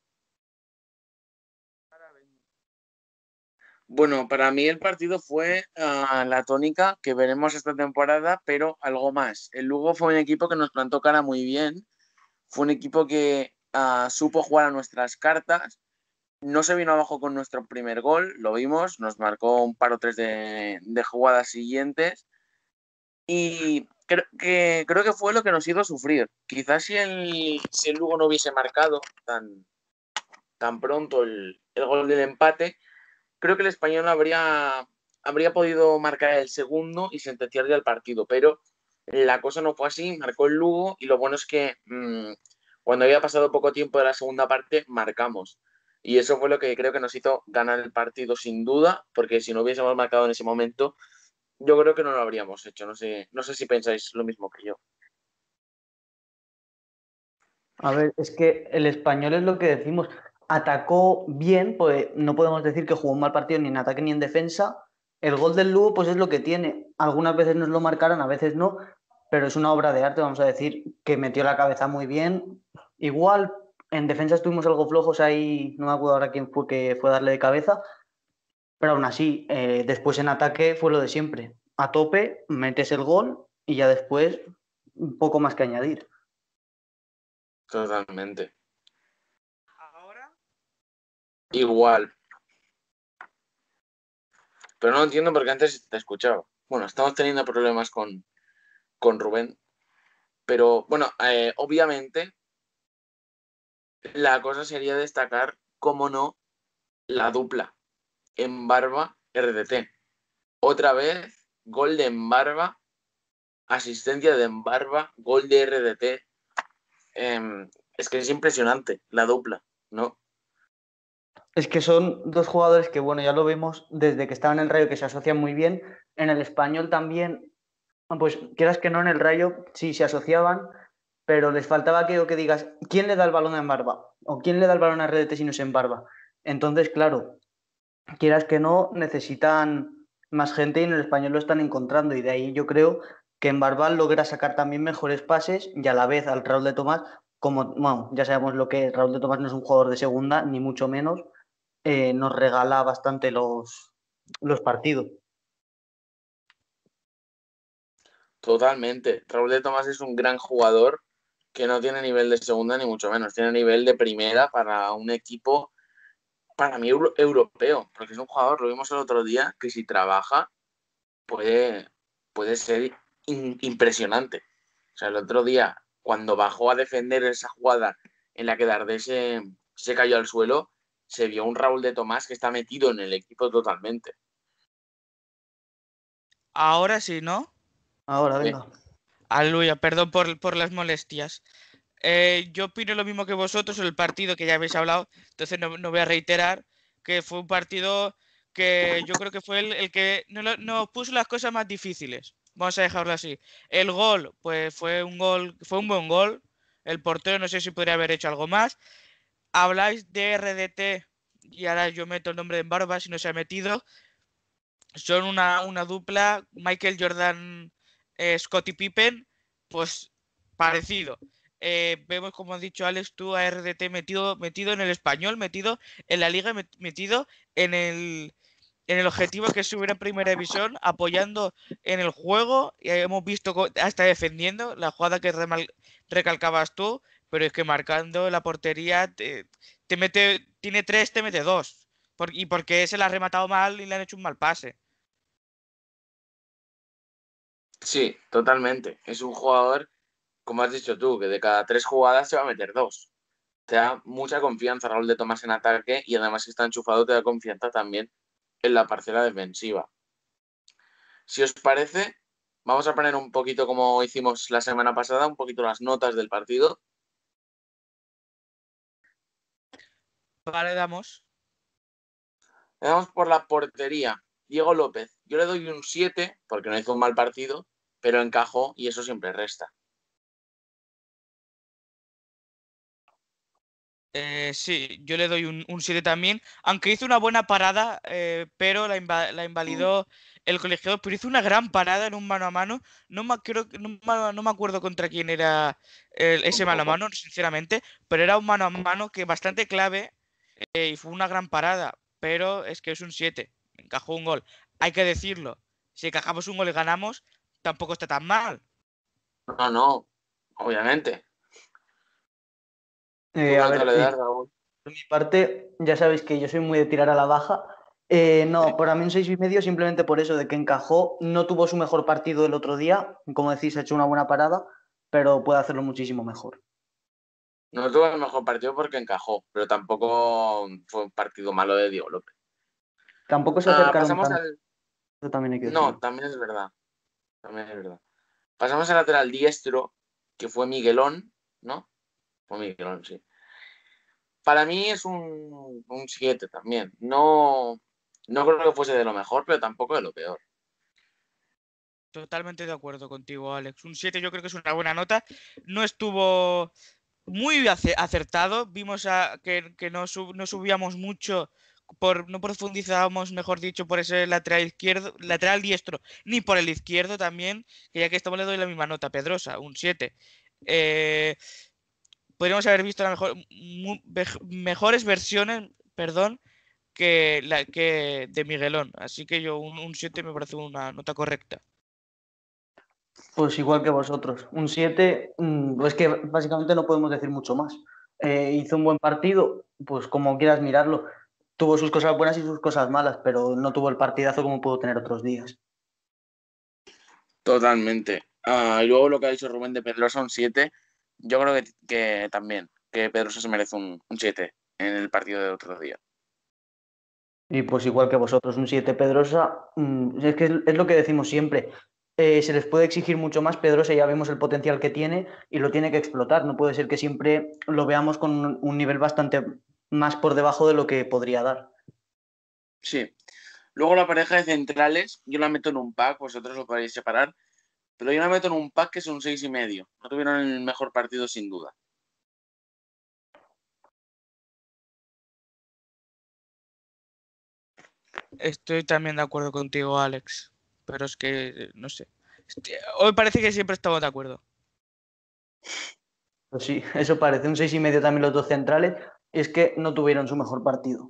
Ahora vengo. Bueno, para mí el partido fue uh, la tónica que veremos esta temporada, pero algo más. El Lugo fue un equipo que nos plantó cara muy bien. Fue un equipo que uh, supo jugar a nuestras cartas. No se vino abajo con nuestro primer gol, lo vimos, nos marcó un par o tres de, de jugadas siguientes y creo que, creo que fue lo que nos hizo sufrir. Quizás si el, si el Lugo no hubiese marcado tan, tan pronto el, el gol del empate, creo que el Español habría, habría podido marcar el segundo y sentenciar ya el partido, pero la cosa no fue así, marcó el Lugo y lo bueno es que mmm, cuando había pasado poco tiempo de la segunda parte, marcamos. Y eso fue lo que creo que nos hizo ganar el partido sin duda, porque si no hubiésemos marcado en ese momento, yo creo que no lo habríamos hecho. No sé, no sé si pensáis lo mismo que yo. A ver, es que el Español es lo que decimos, atacó bien, pues no podemos decir que jugó un mal partido ni en ataque ni en defensa. El gol del Lugo pues es lo que tiene. Algunas veces nos lo marcaron, a veces no, pero es una obra de arte, vamos a decir, que metió la cabeza muy bien. Igual En defensa estuvimos algo flojos ahí, no me acuerdo ahora quién fue que fue a darle de cabeza, pero aún así, eh, después en ataque fue lo de siempre. A tope, metes el gol y ya después un poco más que añadir. Totalmente. Ahora, Igual. Pero no entiendo por qué antes te escuchaba. Bueno, estamos teniendo problemas con, con Rubén. Pero bueno, eh, obviamente la cosa sería destacar, cómo no, la dupla Embarba-R D T. Otra vez, gol de Embarba, asistencia de Embarba, gol de R D T. Eh, es que es impresionante la dupla, ¿no? Es que son dos jugadores que, bueno, ya lo vemos desde que estaban en el Rayo, que se asocian muy bien. En el Español también, pues quieras que no, en el Rayo sí se asociaban, pero les faltaba aquello que digas, ¿quién le da el balón a Embarba? ¿O quién le da el balón a R D T si no es Embarba? Entonces, claro, quieras que no, necesitan más gente y en el Español lo están encontrando. Y de ahí yo creo que Embarba logra sacar también mejores pases y a la vez al Raúl de Tomás, como bueno, ya sabemos lo que es, Raúl de Tomás no es un jugador de segunda, ni mucho menos, eh, nos regala bastante los, los partidos. Totalmente. Raúl de Tomás es un gran jugador que no tiene nivel de segunda ni mucho menos. Tiene nivel de primera para un equipo, para mí, euro europeo. Porque es un jugador, lo vimos el otro día, que si trabaja puede, puede ser in, impresionante. O sea, el otro día, cuando bajó a defender esa jugada en la que Dardé se, se cayó al suelo, se vio un Raúl de Tomás que está metido en el equipo totalmente. ahora sí, ¿no? Ahora, Sí. venga. Aleluya, perdón por, por las molestias. Eh, yo opino lo mismo que vosotros sobre el partido que ya habéis hablado, entonces no, no voy a reiterar que fue un partido que yo creo que fue el, el que nos no, no puso las cosas más difíciles. Vamos a dejarlo así. El gol, pues fue un gol, fue un buen gol. El portero no sé si podría haber hecho algo más. Habláis de R D T y ahora yo meto el nombre de Embarba si no se ha metido. Son una, una dupla, Michael Jordan, eh, Scottie Pippen, pues parecido. Eh, vemos, como has dicho Alex, tú a R D T metido, metido en el Español, metido en la liga, metido en el, en el objetivo que es subir a primera división, apoyando en el juego. Y hemos visto hasta defendiendo la jugada que remal, recalcabas tú, pero es que marcando la portería te, te mete, tiene tres, te mete dos. Por, y porque se la ha rematado mal y le han hecho un mal pase. Sí, totalmente. Es un jugador, como has dicho tú, que de cada tres jugadas se va a meter dos. Te da mucha confianza Raúl de Tomás en ataque y además si está enchufado te da confianza también en la parcela defensiva. Si os parece, vamos a poner un poquito, como hicimos la semana pasada, un poquito las notas del partido. Vale, damos. Le damos por la portería. Diego López. Yo le doy un siete porque no hizo un mal partido, pero encajó y eso siempre resta. Eh, sí, yo le doy un, un siete también, aunque hizo una buena parada, eh, pero la, inva la invalidó el colegiado, pero hizo una gran parada en un mano a mano. No me, creo, no, no me acuerdo contra quién era el, ese mano a mano, sinceramente, pero era un mano a mano que bastante clave, eh, y fue una gran parada, pero es que es un siete, encajó un gol. Hay que decirlo, si encajamos un gol y ganamos, tampoco está tan mal. No, no, obviamente. ¿Tú Eh, qué a nota ver, le eh, das, Raúl? por mi parte, ya sabéis que yo soy muy de tirar a la baja. Eh, no, para mí un seis y medio simplemente por eso de que encajó, no tuvo su mejor partido el otro día, como decís, ha hecho una buena parada, pero puede hacerlo muchísimo mejor. No tuvo el mejor partido porque encajó, pero tampoco fue un partido malo de Diego López. Tampoco se Ah, acercaron pasamos tanto, al... eso también hay que No, decirlo. también es verdad. También es verdad. Pasamos al lateral diestro, que fue Miguelón, ¿no? Fue Miguelón, sí. Para mí es un siete también. No, no creo que fuese de lo mejor, pero tampoco de lo peor. Totalmente de acuerdo contigo, Alex. Un siete yo creo que es una buena nota. No estuvo muy acertado. Vimos a, que, que no, sub, no, subíamos mucho, por, no profundizábamos, mejor dicho, por ese lateral izquierdo, lateral diestro, ni por el izquierdo también, que ya que estamos le doy la misma nota, Pedrosa, un siete. Eh, podríamos haber visto la mejor, mu- vej- mejores versiones, perdón, que la que de Miguelón. Así que yo un siete me parece una nota correcta. Pues igual que vosotros. Un siete, mm, es que básicamente no podemos decir mucho más. Eh, hizo un buen partido, pues como quieras mirarlo. Tuvo sus cosas buenas y sus cosas malas, pero no tuvo el partidazo como pudo tener otros días. Totalmente. Ah, y luego lo que ha dicho Rubén de Pedrosa, un siete. Yo creo que, que también, que Pedrosa se merece un, un siete en el partido de otro día. Y pues igual que vosotros, un siete Pedrosa, mm, es que es, es lo que decimos siempre. Eh, se les puede exigir mucho más, Pedrosa ya vemos el potencial que tiene y lo tiene que explotar. No puede ser que siempre lo veamos con un, un nivel bastante más por debajo de lo que podría dar. Sí. Luego la pareja de centrales, yo la meto en un pack, vosotros lo podéis separar, pero yo la meto en un pack que es un seis y medio. No tuvieron el mejor partido sin duda. Estoy también de acuerdo contigo, Alex. Pero es que, no sé. Hoy parece que siempre estamos de acuerdo. Pues sí, eso parece. Un seis y medio también los dos centrales. Es que no tuvieron su mejor partido.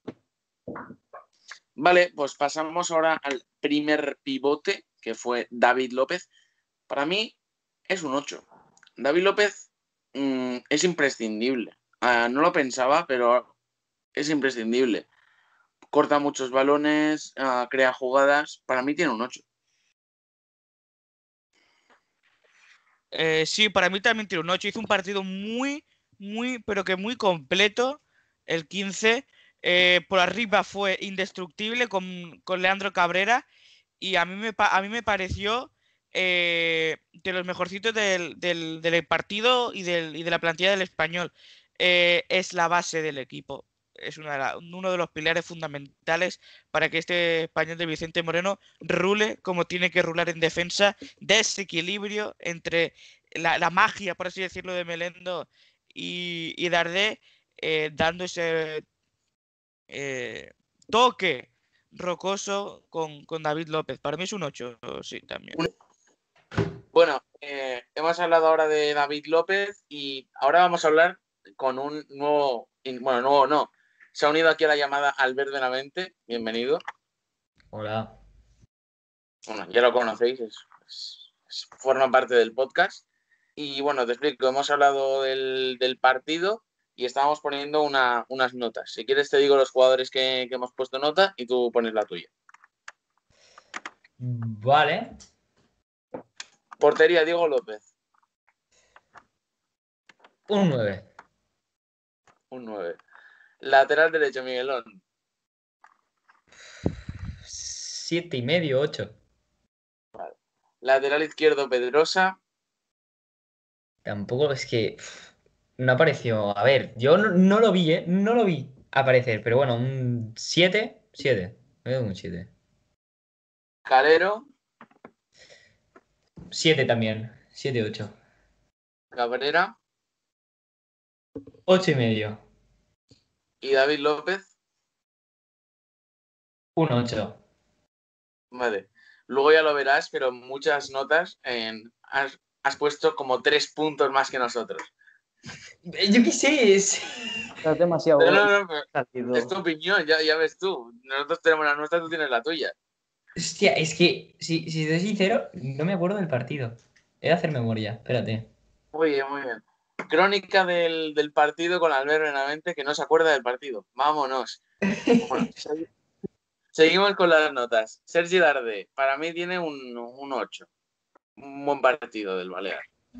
Vale, pues pasamos ahora al primer pivote, que fue David López. Para mí es un ocho. David López mmm, es imprescindible. Uh, no lo pensaba, pero es imprescindible. Corta muchos balones, uh, crea jugadas. Para mí tiene un ocho. Eh, sí, para mí también tiene un ocho. Hizo un partido muy, muy, pero que muy completo. El quince. Eh, por arriba fue indestructible con, con Leandro Cabrera. Y a mí me, a mí me pareció eh, de los mejorcitos del, del, del partido y, del, y de la plantilla del Español. Eh, es la base del equipo. Es una de la, uno de los pilares fundamentales para que este Español de Vicente Moreno rule como tiene que rular en defensa. Desequilibrio entre la, la magia, por así decirlo, de Melendo y, y Dardé, eh, dando ese eh, toque rocoso con, con David López. Para mí es un ocho, sí, también. Bueno, eh, hemos hablado ahora de David López y ahora vamos a hablar con un nuevo, bueno, nuevo no, se ha unido aquí a la llamada Albert Benavente, bienvenido. Hola. Bueno, ya lo conocéis, es, es, es, forma parte del podcast. Y bueno, te explico, hemos hablado del, del partido y estábamos poniendo una, unas notas. Si quieres te digo los jugadores que, que hemos puesto nota y tú pones la tuya. Vale. Portería, Diego López. Un nueve. Un nueve. Lateral derecho, Miguelón. Siete y medio, ocho. Vale. Lateral izquierdo, Pedrosa. Tampoco es que pff, no apareció. A ver, yo no, no lo vi, ¿eh? No lo vi aparecer, pero bueno, un siete. siete. Me doy un siete. Calero. siete también. siete, ocho. Cabrera. ocho y medio. Y David López. Un ocho. Vale. Luego ya lo verás, pero muchas notas en, has, has puesto como tres puntos más que nosotros. Yo qué sé, es... Es demasiado. No, no, no, es tu opinión, ya, ya ves tú. Nosotros tenemos la nuestra, tú tienes la tuya. Hostia, es que, si, si soy sincero, no me acuerdo del partido. He de hacer memoria, espérate. Muy bien, muy bien. Crónica del, del partido con Albert Benavente, que no se acuerda del partido. Vámonos. Bueno, seguimos con las notas. Sergi Dardé, para mí tiene un, un ocho. Un buen partido del Balear.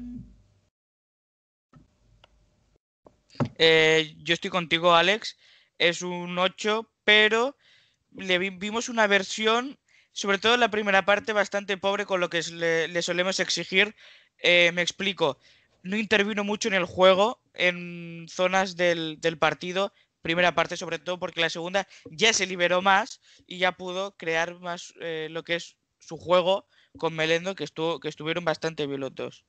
Eh, yo estoy contigo, Alex. Es un ocho, pero le vi, vimos una versión, sobre todo en la primera parte, bastante pobre con lo que le, le solemos exigir. Eh, me explico. No intervino mucho en el juego, en zonas del, del partido. Primera parte, sobre todo, porque la segunda ya se liberó más y ya pudo crear más eh, lo que es su juego con Melendo, que, estuvo, que estuvieron bastante bien los dos.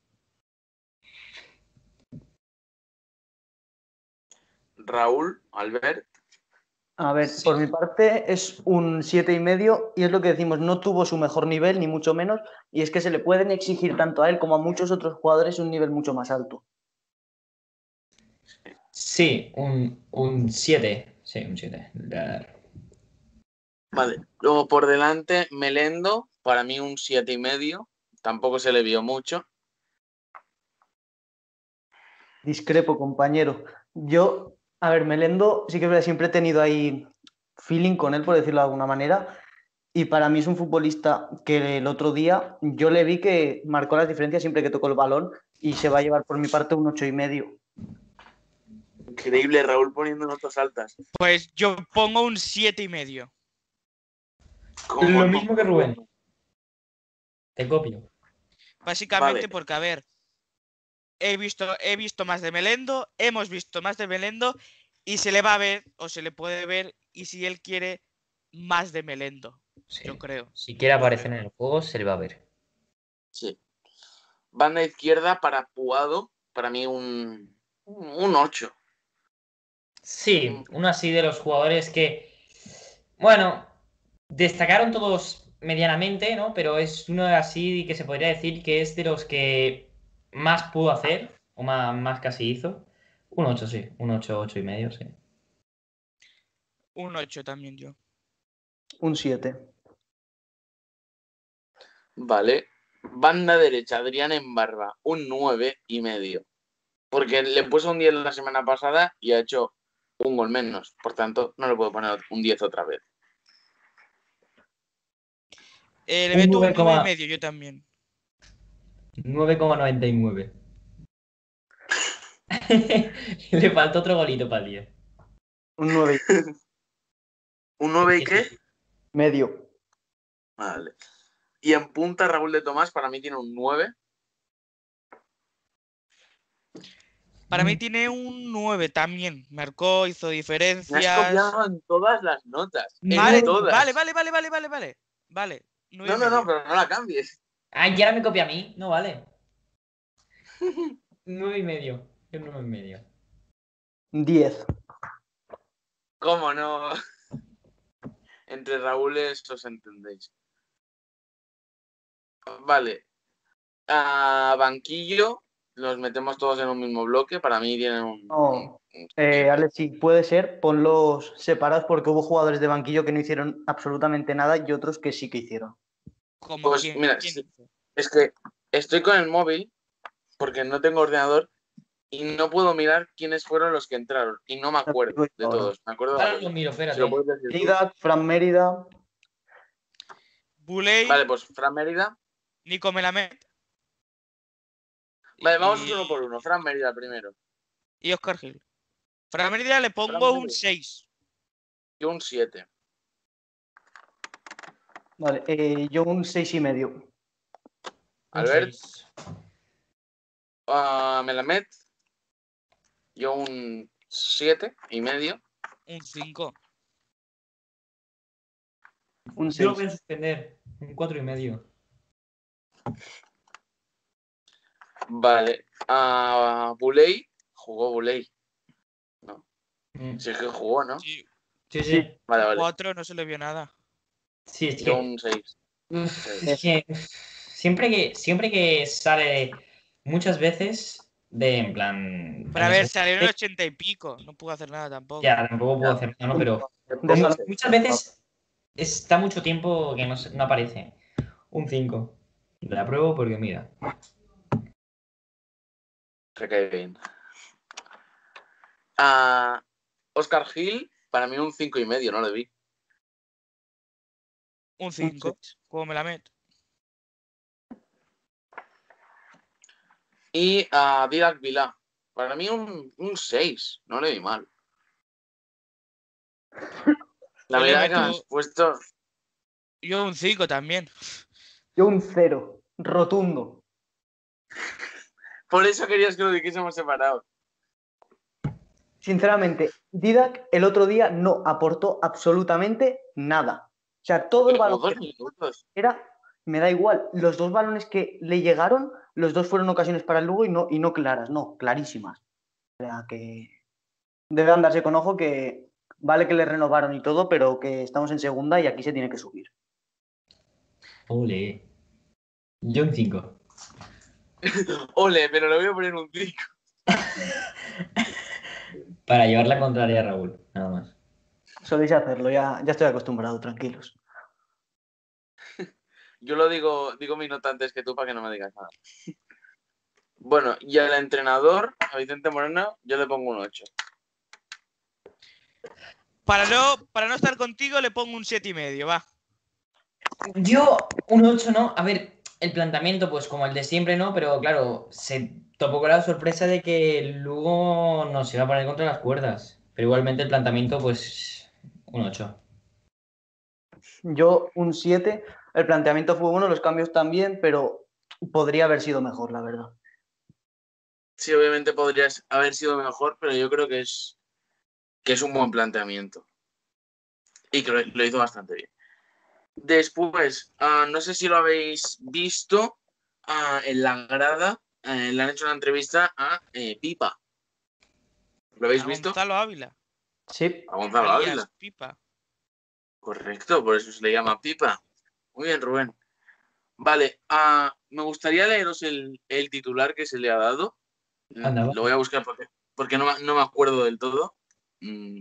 Raúl, Albert. A ver, Sí. por mi parte es un siete y medio y es lo que decimos, no tuvo su mejor nivel, ni mucho menos, y es que se le pueden exigir tanto a él como a muchos otros jugadores un nivel mucho más alto. Sí, un siete. Sí, un siete. Vale. Luego por delante, Melendo, para mí un siete y medio. Tampoco se le vio mucho. Discrepo, compañero. Yo, a ver, Melendo, sí que es verdad, siempre he tenido ahí feeling con él, por decirlo de alguna manera. Y para mí es un futbolista que el otro día yo le vi que marcó las diferencias siempre que tocó el balón y se va a llevar por mi parte un ocho y medio. Increíble, Raúl poniendo notas altas. Pues yo pongo un siete y medio. ¿Cómo Lo no? mismo que Rubén. Te copio. Básicamente Vale. porque, a ver, he visto, he visto más de Melendo, hemos visto más de Melendo y se le va a ver o se le puede ver y si él quiere más de Melendo, Sí. yo creo. Si quiere Yo aparecer creo. en el juego, se le va a ver. Sí. Banda izquierda para Puado, para mí un, un ocho. Sí, uno así de los jugadores que, bueno, destacaron todos medianamente, ¿no? Pero es uno así que se podría decir que es de los que más pudo hacer, o más, más casi hizo. Un ocho, sí, un ocho, ocho y medio, sí. Un ocho también yo. Un siete. Vale. Banda derecha, Adrián en barba, un nueve y medio. Porque le puse un diez la semana pasada y ha hecho un gol menos. Por tanto, no le puedo poner un diez otra vez. Eh, le Un meto un nueve nueve y coma medio yo también. nueve coma noventa y nueve. Le faltó otro golito para el diez. Un nueve ¿Un nueve y Es que qué? sí. medio. Vale. Y en punta, Raúl de Tomás, para mí tiene un nueve. Para mí tiene un nueve también. Marcó, hizo Me has diferencias. copiado en todas las notas. En Vale, todas. vale, vale, vale, vale, vale, vale. Vale, nueve No, y no, no, medio. pero no la cambies. Ah, y ahora me copia a mí. No vale. Nueve y medio. Yo nueve y medio. diez. ¿Cómo no? Entre Raúles os entendéis. Vale. A banquillo, los metemos todos en un mismo bloque. Para mí tienen un. No. un- un- Eh, Alex, si puede ser, ponlos separados porque hubo jugadores de banquillo que no hicieron absolutamente nada y otros que sí que hicieron. Como Pues quién, mira, quién sí, hizo. es que estoy con el móvil porque no tengo ordenador y no puedo mirar quiénes fueron los que entraron. Y no me acuerdo de Ahora. todos. Me acuerdo de Ahora lo algunos. miro, Si lo espérate. puedes decir tú. Didac, Fran Mérida. Buley, Vale, pues Fran Mérida. Nico Melamed Vale, vamos y, uno por uno. Fran Mérida primero. y Oscar Gil. Para Mérida le Fran pongo un Mérida. seis. Yo un siete. Vale, eh, yo un seis y medio. Un Albert. seis. Uh, Melamed. Yo un siete y medio. Un cinco. Un Yo lo seis. voy a suspender. Un cuatro y medio. Vale. Uh, Buley. Jugó Buley. No. Mm. Sí, es que jugó, ¿no? Sí, Sí, sí. Vale, vale. cuatro no se le vio nada. Sí, es Yo que. un seis. Uf, es que. uf, Siempre que, siempre que sale. Muchas veces. De en plan. Pero a en el ver, segundo- salió en el ochenta y pico. No pudo hacer nada tampoco. Ya, tampoco puedo hacer nada, ¿no? Pero. De mu- Sal- muchas veces. Está mucho tiempo que no, se- no aparece. Un cinco. Le apruebo porque mira. Se cae bien. Uh, Oscar Gil. Para mí un cinco y medio, no lo vi. Un cinco. Como Melamed. Y a uh, Didac Vilá. Para mí un, un seis. No le vi mal. La Yo le mirada que me has meto. puesto. Yo un cinco también. Yo un cero. Rotundo. Por eso querías que lo dijésemos separado. Sinceramente, Didac el otro día no aportó absolutamente nada. O sea, todo el Pero balón dos que minutos. era, me da igual. Los dos balones que le llegaron, los dos fueron ocasiones para el Lugo y no, y no claras, no, clarísimas. O sea, que debe andarse con ojo que vale que le renovaron y todo, pero que estamos en segunda y aquí se tiene que subir. Ole. Yo un cinco. Ole, pero le voy a poner un cinco. para llevar la contraria a Raúl, nada más. Soléis hacerlo, ya, ya estoy acostumbrado, tranquilos. Yo lo digo, digo mi nota antes que tú para que no me digas nada. Bueno, y al entrenador, a Vicente Moreno, yo le pongo un ocho. Para no, para no estar contigo le pongo un siete y medio, va. Yo, un ocho, ¿no? A ver, el planteamiento, pues como el de siempre, ¿no? Pero claro, se topó con la sorpresa de que el Lugo nos iba a poner contra las cuerdas. Pero igualmente el planteamiento, pues, un ocho. Yo un siete. El planteamiento fue bueno, los cambios también, pero podría haber sido mejor, la verdad. Sí, obviamente podrías haber sido mejor, pero yo creo que es, que es un buen planteamiento. Y que lo, lo hizo bastante bien. Después, uh, no sé si lo habéis visto, uh, en la grada uh, le han hecho una entrevista a eh, Pipa. ¿Lo habéis A visto? Gonzalo Ávila. Sí. A Gonzalo Alias Ávila. Pipa. Correcto, por eso se le llama Pipa. Muy bien, Rubén. Vale, uh, me gustaría leeros el, el titular que se le ha dado. Anda, va. Lo voy a buscar porque, porque no, no me acuerdo del todo. Mm.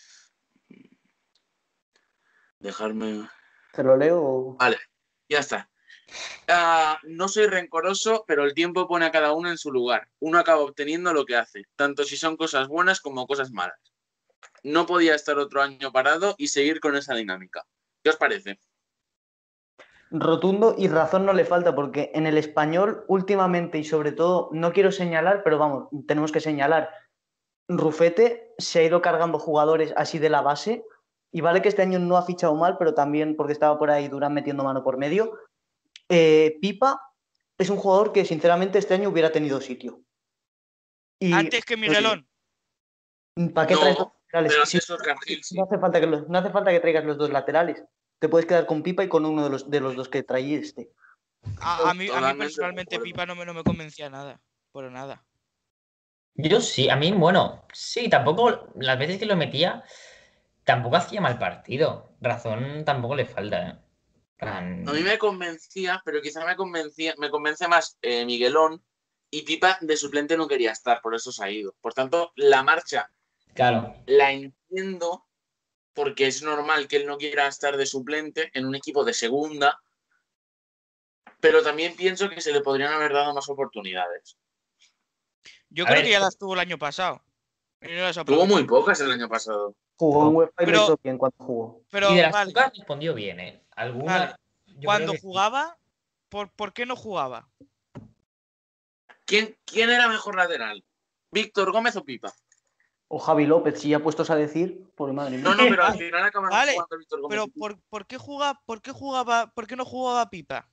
Dejarme... ¿Te lo leo? O... Vale, ya está. Uh, no soy rencoroso, pero el tiempo pone a cada uno en su lugar. Uno acaba obteniendo lo que hace, tanto si son cosas buenas como cosas malas. No podía estar otro año parado y seguir con esa dinámica. ¿Qué os parece? Rotundo, y razón no le falta, porque en el Español últimamente, y sobre todo, no quiero señalar, pero vamos, tenemos que señalar, Rufete se ha ido cargando jugadores así de la base, y vale que este año no ha fichado mal, pero también porque estaba por ahí Durán metiendo mano por medio. Eh, Pipa es un jugador que sinceramente este año hubiera tenido sitio. Y, Antes que Miguelón. ¿para qué traes los No, laterales? pero Si antes Oscar Gil, sí. no, hace falta que los, no hace falta que traigas los dos laterales. Te puedes quedar con Pipa y con uno de los, de los dos que traíste. A, a, mí, a mí Totalmente personalmente de acuerdo. Pipa no me, no me convencía nada. Por nada. Yo sí, a mí, bueno, sí, tampoco, las veces que lo metía, tampoco hacía mal partido. Razón tampoco le falta, ¿eh? Plan- A mí me convencía, pero quizá me convencía, me convence más eh, Miguelón, y Pipa de suplente no quería estar, por eso se ha ido. Por tanto, la marcha Claro. la entiendo, porque es normal que él no quiera estar de suplente en un equipo de segunda, pero también pienso que se le podrían haber dado más oportunidades. Yo A creo ver. que ya las tuvo el año pasado. Y no las Tuvo aprovechó. muy pocas el año pasado. Jugó en UEFA y Pero- lo hizo bien cuando jugó. Pero, Y de las vale, pocas respondió bien, ¿eh? Alguna. vale. yo Cuando creo que sí. jugaba, ¿por, ¿por qué no jugaba? ¿Quién, ¿Quién era mejor lateral? ¿Víctor Gómez o Pipa? O Javi López, si ya puestos a decir, por madre mía. No, no, pero al final acabaron Vale, jugando Víctor Gómez pero y Pipa. ¿por, ¿por qué jugaba, por qué jugaba, por qué no jugaba Pipa?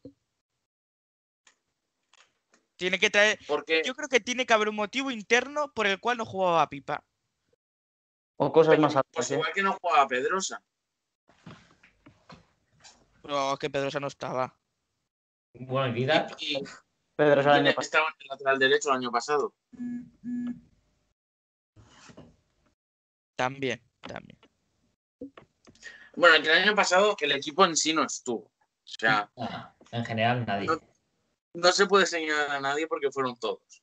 Tiene que traer. Porque Yo creo que tiene que haber un motivo interno por el cual no jugaba Pipa. O cosas más pues altas, ¿eh? igual que no jugaba Pedrosa. Pero es que Pedrosa no estaba. Bueno, y Vidal. Y, y, Pedro ¿y Sala quién año pasado. estaba en el lateral derecho el año pasado? También, también. Bueno, que el año pasado el equipo en sí no estuvo. O sea, Ah, en general, nadie. no, no se puede señalar a nadie porque fueron todos.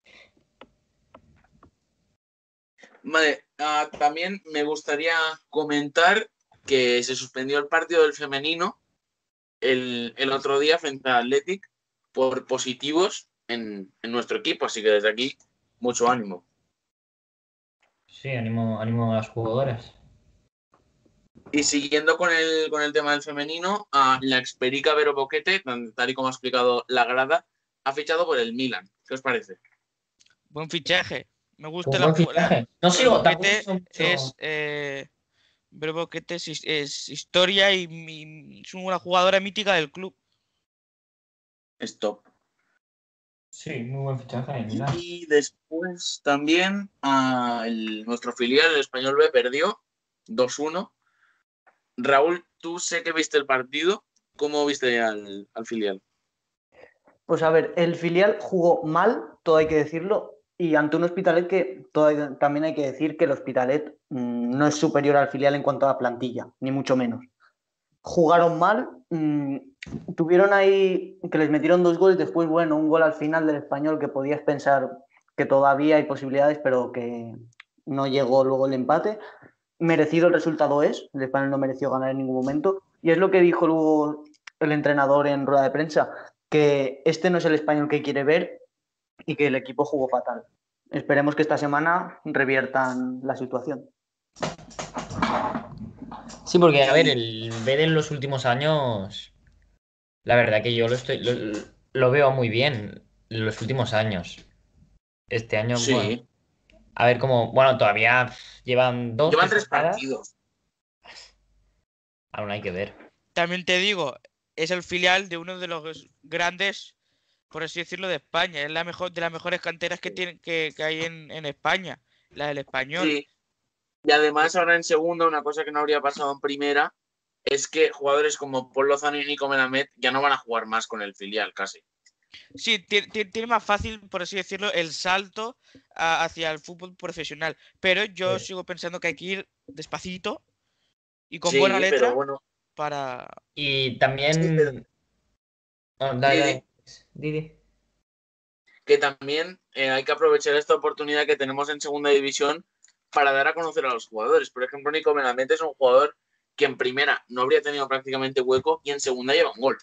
Vale, uh, también me gustaría comentar que se suspendió el partido del femenino el, el otro día frente al Athletic por positivos en, en nuestro equipo, así que desde aquí mucho ánimo. Sí, ánimo, ánimo a las jugadoras. Y siguiendo con el, con el tema del femenino, a la experica Vero Boquete, tal y como ha explicado la grada, ha fichado por el Milan. ¿Qué os parece? Buen fichaje. Me gusta Un la, buen fichaje. la- No sigo, Vero tampoco Boquete sigo mucho- es eh, Vero Boquete es, es historia y, y es una jugadora mítica del club. Stop. Sí, muy buen fichaje. Mira. Y después también uh, el, nuestro filial, el Español B, perdió dos uno. Raúl, tú sé que viste el partido. ¿Cómo viste al, al filial? Pues a ver, el filial jugó mal, todo hay que decirlo, y ante un Hospitalet que todo hay, también hay que decir que el Hospitalet mmm, no es superior al filial en cuanto a plantilla, ni mucho menos. Jugaron mal, mmm, tuvieron ahí que les metieron dos goles, después, bueno, un gol al final del Español que podías pensar que todavía hay posibilidades, pero que no llegó luego el empate. Merecido el resultado es, el Español no mereció ganar en ningún momento, y es lo que dijo luego el entrenador en rueda de prensa, que este no es el Español que quiere ver y que el equipo jugó fatal. Esperemos que esta semana reviertan la situación. Sí, porque a ver, el ver en los últimos años, la verdad que yo lo estoy lo, lo veo muy bien en los últimos años. Este año, Sí. bueno, a ver cómo, bueno, todavía pff, llevan dos, Llevan tres tres jornadas. partidos. Aún hay que ver. También te digo, es el filial de uno de los grandes, por así decirlo, de España. Es la mejor de las mejores canteras que tienen que, que hay en, en España, la del Español. Sí. Y además ahora en segunda, una cosa que no habría pasado en primera, es que jugadores como Paul Lozano y Nico Melamed ya no van a jugar más con el filial casi. Sí, tiene, tiene más fácil, por así decirlo, el salto a, hacia el fútbol profesional. Pero yo Sí. sigo pensando que hay que ir despacito y con Sí, buena letra pero bueno. para... Y también... Sí, pero- Bueno, dale, Didi. dale. Didi. Que también eh, hay que aprovechar esta oportunidad que tenemos en segunda división para dar a conocer a los jugadores. Por ejemplo, Nico Melamed es un jugador que en primera no habría tenido prácticamente hueco y en segunda lleva un gol.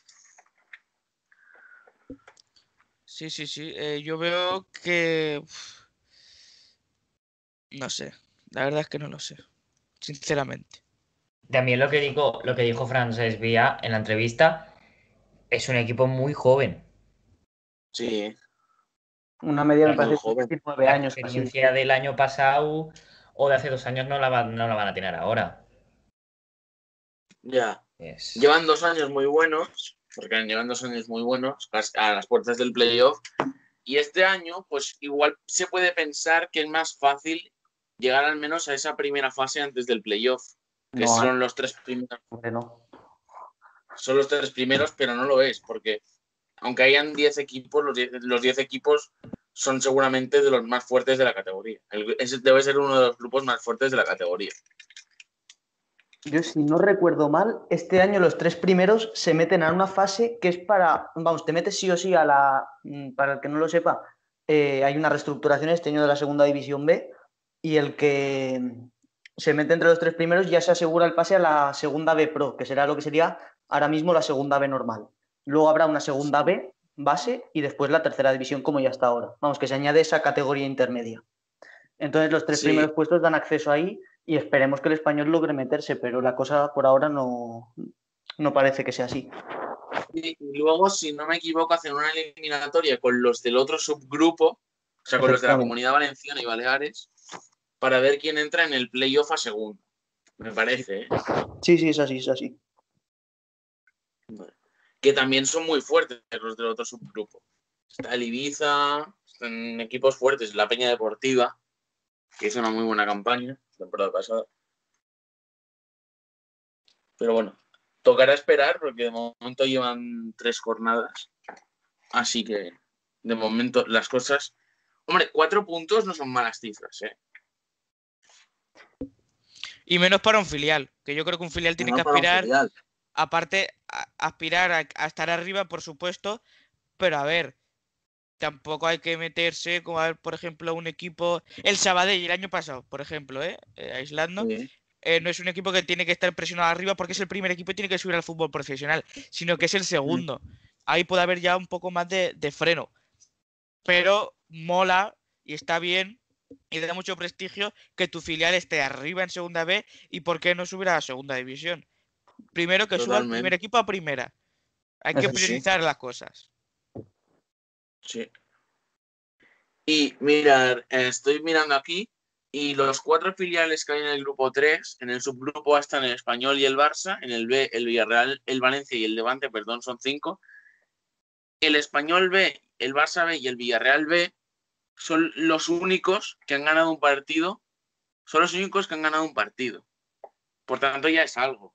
Sí, sí, sí. Eh, yo veo que... uf, no sé. La verdad es que no lo sé. Sinceramente. También lo que dijo, lo que dijo Francesc Villa en la entrevista, es un equipo muy joven. Sí, Una media me muy parece joven. de diecinueve La años. Casi. experiencia del año pasado o de hace dos años no la, va- no la van a tener ahora. Ya. Es- Llevan dos años muy buenos, porque llevan dos años muy buenos a las puertas del playoff. Y este año, pues igual se puede pensar que es más fácil llegar al menos a esa primera fase antes del playoff, que No, son los tres primeros. hombre, no. Son los tres primeros, pero no lo es, porque aunque hayan diez equipos, los diez, los diez equipos son seguramente de los más fuertes de la categoría. El, ese debe ser uno de los grupos más fuertes de la categoría. Yo, si no recuerdo mal, este año los tres primeros se meten a una fase que es para, vamos, te metes sí o sí a la, para el que no lo sepa, eh, hay una reestructuración este año de la segunda división B y el que se mete entre los tres primeros ya se asegura el pase a la segunda B Pro, que será lo que sería ahora mismo la segunda B normal. Luego habrá una segunda B base y después la tercera división como ya está ahora. Vamos, que se añade esa categoría intermedia. Entonces los tres Sí. primeros puestos dan acceso ahí y esperemos que el Español logre meterse, pero la cosa por ahora no, no parece que sea así. Y luego, si no me equivoco, hacen una eliminatoria con los del otro subgrupo, o sea, con los de la Comunidad Valenciana y Baleares, para ver quién entra en el playoff a segundo. Me parece, ¿eh? Sí, sí, es así, es así. Que también son muy fuertes los del otro subgrupo. Está el Ibiza, están equipos fuertes, la Peña Deportiva, que hizo una muy buena campaña la temporada pasada. Pero bueno, tocará esperar porque de momento llevan tres jornadas. Así que de momento las cosas... Hombre, cuatro puntos no son malas cifras, ¿eh? Y menos para un filial, que yo creo que un filial tiene No que para un aspirar, filial. aparte, a, aspirar a, a estar arriba, por supuesto, pero a ver, tampoco hay que meterse como, a ver, por ejemplo, un equipo, el Sabadell el año pasado, por ejemplo, ¿eh? Eh, aislando, Sí. eh, no es un equipo que tiene que estar presionado arriba porque es el primer equipo y tiene que subir al fútbol profesional, sino que es el segundo. Ahí puede haber ya un poco más de, de freno, pero mola y está bien y da mucho prestigio que tu filial esté arriba en segunda B y por qué no subir a la segunda división. Primero que suba el Totalmente. primer equipo a primera. Hay que Eso sí. priorizar las cosas. Sí. Y mirar, eh, estoy mirando aquí y los cuatro filiales que hay en el grupo tres, en el subgrupo A están el Español y el Barça, en el B el Villarreal, el Valencia y el Levante, perdón, son cinco. El Español B, el Barça B y el Villarreal B son los únicos que han ganado un partido, son los únicos que han ganado un partido. Por tanto, ya es algo.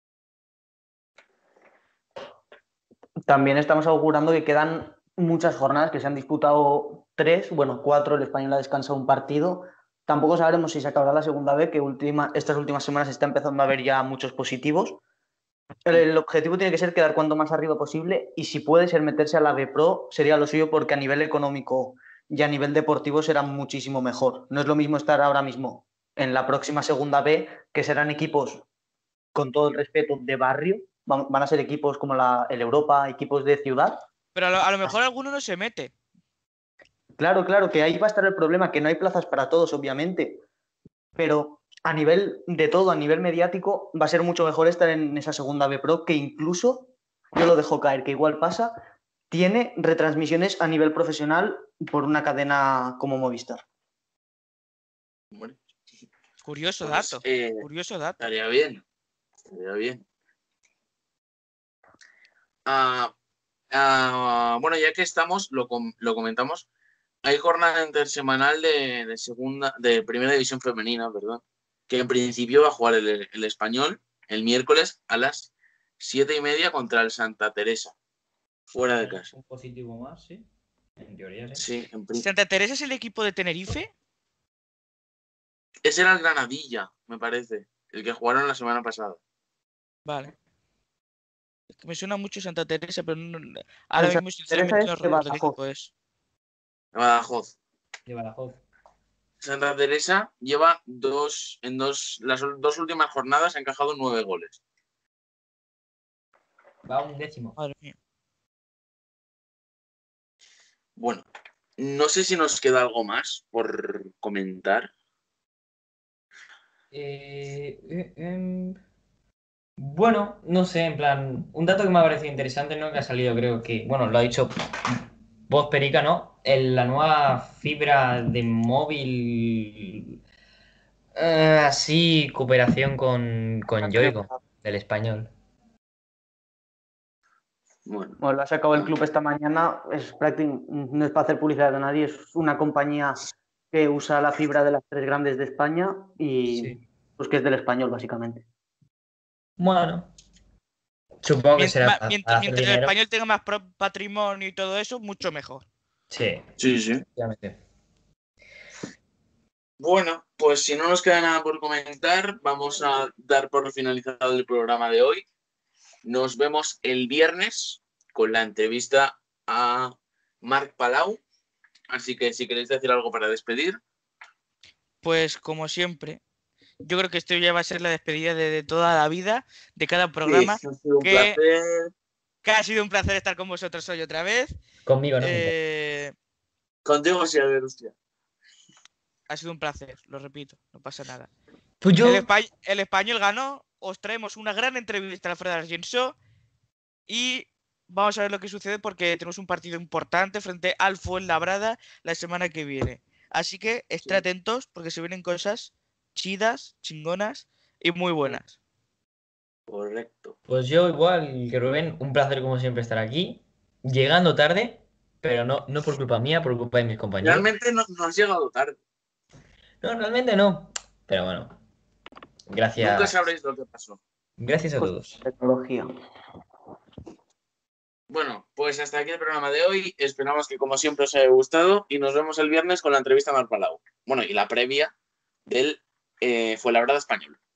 También estamos augurando que quedan muchas jornadas, que se han disputado tres, bueno, cuatro, el Español ha descansado un partido. Tampoco sabremos si se acabará la segunda vez, que última, estas últimas semanas está empezando a haber ya muchos positivos. El, el objetivo tiene que ser quedar cuanto más arriba posible y si puede ser meterse a la B Pro sería lo suyo porque a nivel económico y a nivel deportivo serán muchísimo mejor. No es lo mismo estar ahora mismo en la próxima segunda B, que serán equipos, con todo el respeto, de barrio, van, van a ser equipos como la, el Europa, equipos de ciudad. Pero a lo, a lo mejor alguno no se mete. Claro, claro, que ahí va a estar el problema, que no hay plazas para todos, obviamente, pero a nivel de todo, a nivel mediático, va a ser mucho mejor estar en esa segunda B Pro, que incluso, yo lo dejo caer, que igual pasa, tiene retransmisiones a nivel profesional por una cadena como Movistar. Bueno, Curioso pues, dato. eh, Curioso dato. estaría bien. Estaría bien. Ah, ah, bueno, ya que estamos, lo, com- lo comentamos. Hay jornada intersemanal de, de segunda, de primera división femenina, perdón, que en principio va a jugar el, el Español el miércoles a las siete y media contra el Santa Teresa, fuera de casa. Un positivo más, sí. En teoría, sí. Sí, en pri- ¿Santa Teresa es el equipo de Tenerife? ese era el Granadilla, me parece, el que jugaron la semana pasada. Vale. Es que me suena mucho Santa Teresa, pero no, no- ahora El mismo Santa Teresa sinceramente no es de recuerdo qué Badajoz. equipo es. Badajoz. De Badajoz. Santa Teresa lleva dos, en dos, las dos últimas jornadas ha encajado nueve goles. Va un décimo. Madre mía. Bueno, no sé si nos queda algo más por comentar. Eh, eh, em, Bueno, no sé, en plan, un dato que me ha parecido interesante, ¿no? Que ha salido, creo que, bueno, lo ha dicho Voz Perica, ¿no? El- la nueva fibra de móvil, eh, así, cooperación con, con Yoigo, del español. Bueno, Bueno, lo ha sacado el club esta mañana, es prácti- no es para hacer publicidad de nadie, es una compañía que usa la fibra de las tres grandes de España y Sí. pues que es del español, básicamente. Bueno, supongo que Mien- será ma- para, Mientras, para hacer mientras el dinero. español tenga más pro- patrimonio y todo eso, mucho mejor. Sí, sí, sí. efectivamente. Bueno, pues si no nos queda nada por comentar, vamos a dar por finalizado el programa de hoy. Nos vemos el viernes con la entrevista a Marc Palau. Así que si queréis decir algo para despedir. Pues como siempre, yo creo que esto ya va a ser la despedida de, de toda la vida, de cada programa. Sí, ha sido un que, placer. que ha sido un placer estar con vosotros hoy otra vez. Conmigo, ¿no? Eh, Contigo sí, a ver, hostia. ha sido un placer, lo repito, no pasa nada. Pues yo, El, espa- el español ganó, os traemos una gran entrevista a Alfredo Argent Show y vamos a ver lo que sucede porque tenemos un partido importante frente al Fuenlabrada la semana que viene. Así que estén Sí. atentos porque se vienen cosas chidas, chingonas y muy buenas. Correcto. pues yo igual que Rubén, un placer como siempre estar aquí, llegando tarde, pero no, no por culpa mía, por culpa de mis compañeros. Realmente no, no has llegado tarde. No, realmente no. Pero bueno, gracias. Nunca sabréis lo que pasó. Gracias a Pues, todos. tecnología. Bueno, pues hasta aquí el programa de hoy. Esperamos que como siempre os haya gustado y nos vemos el viernes con la entrevista a Marc Palau. Bueno, y la previa del eh, Fuenlabrada español.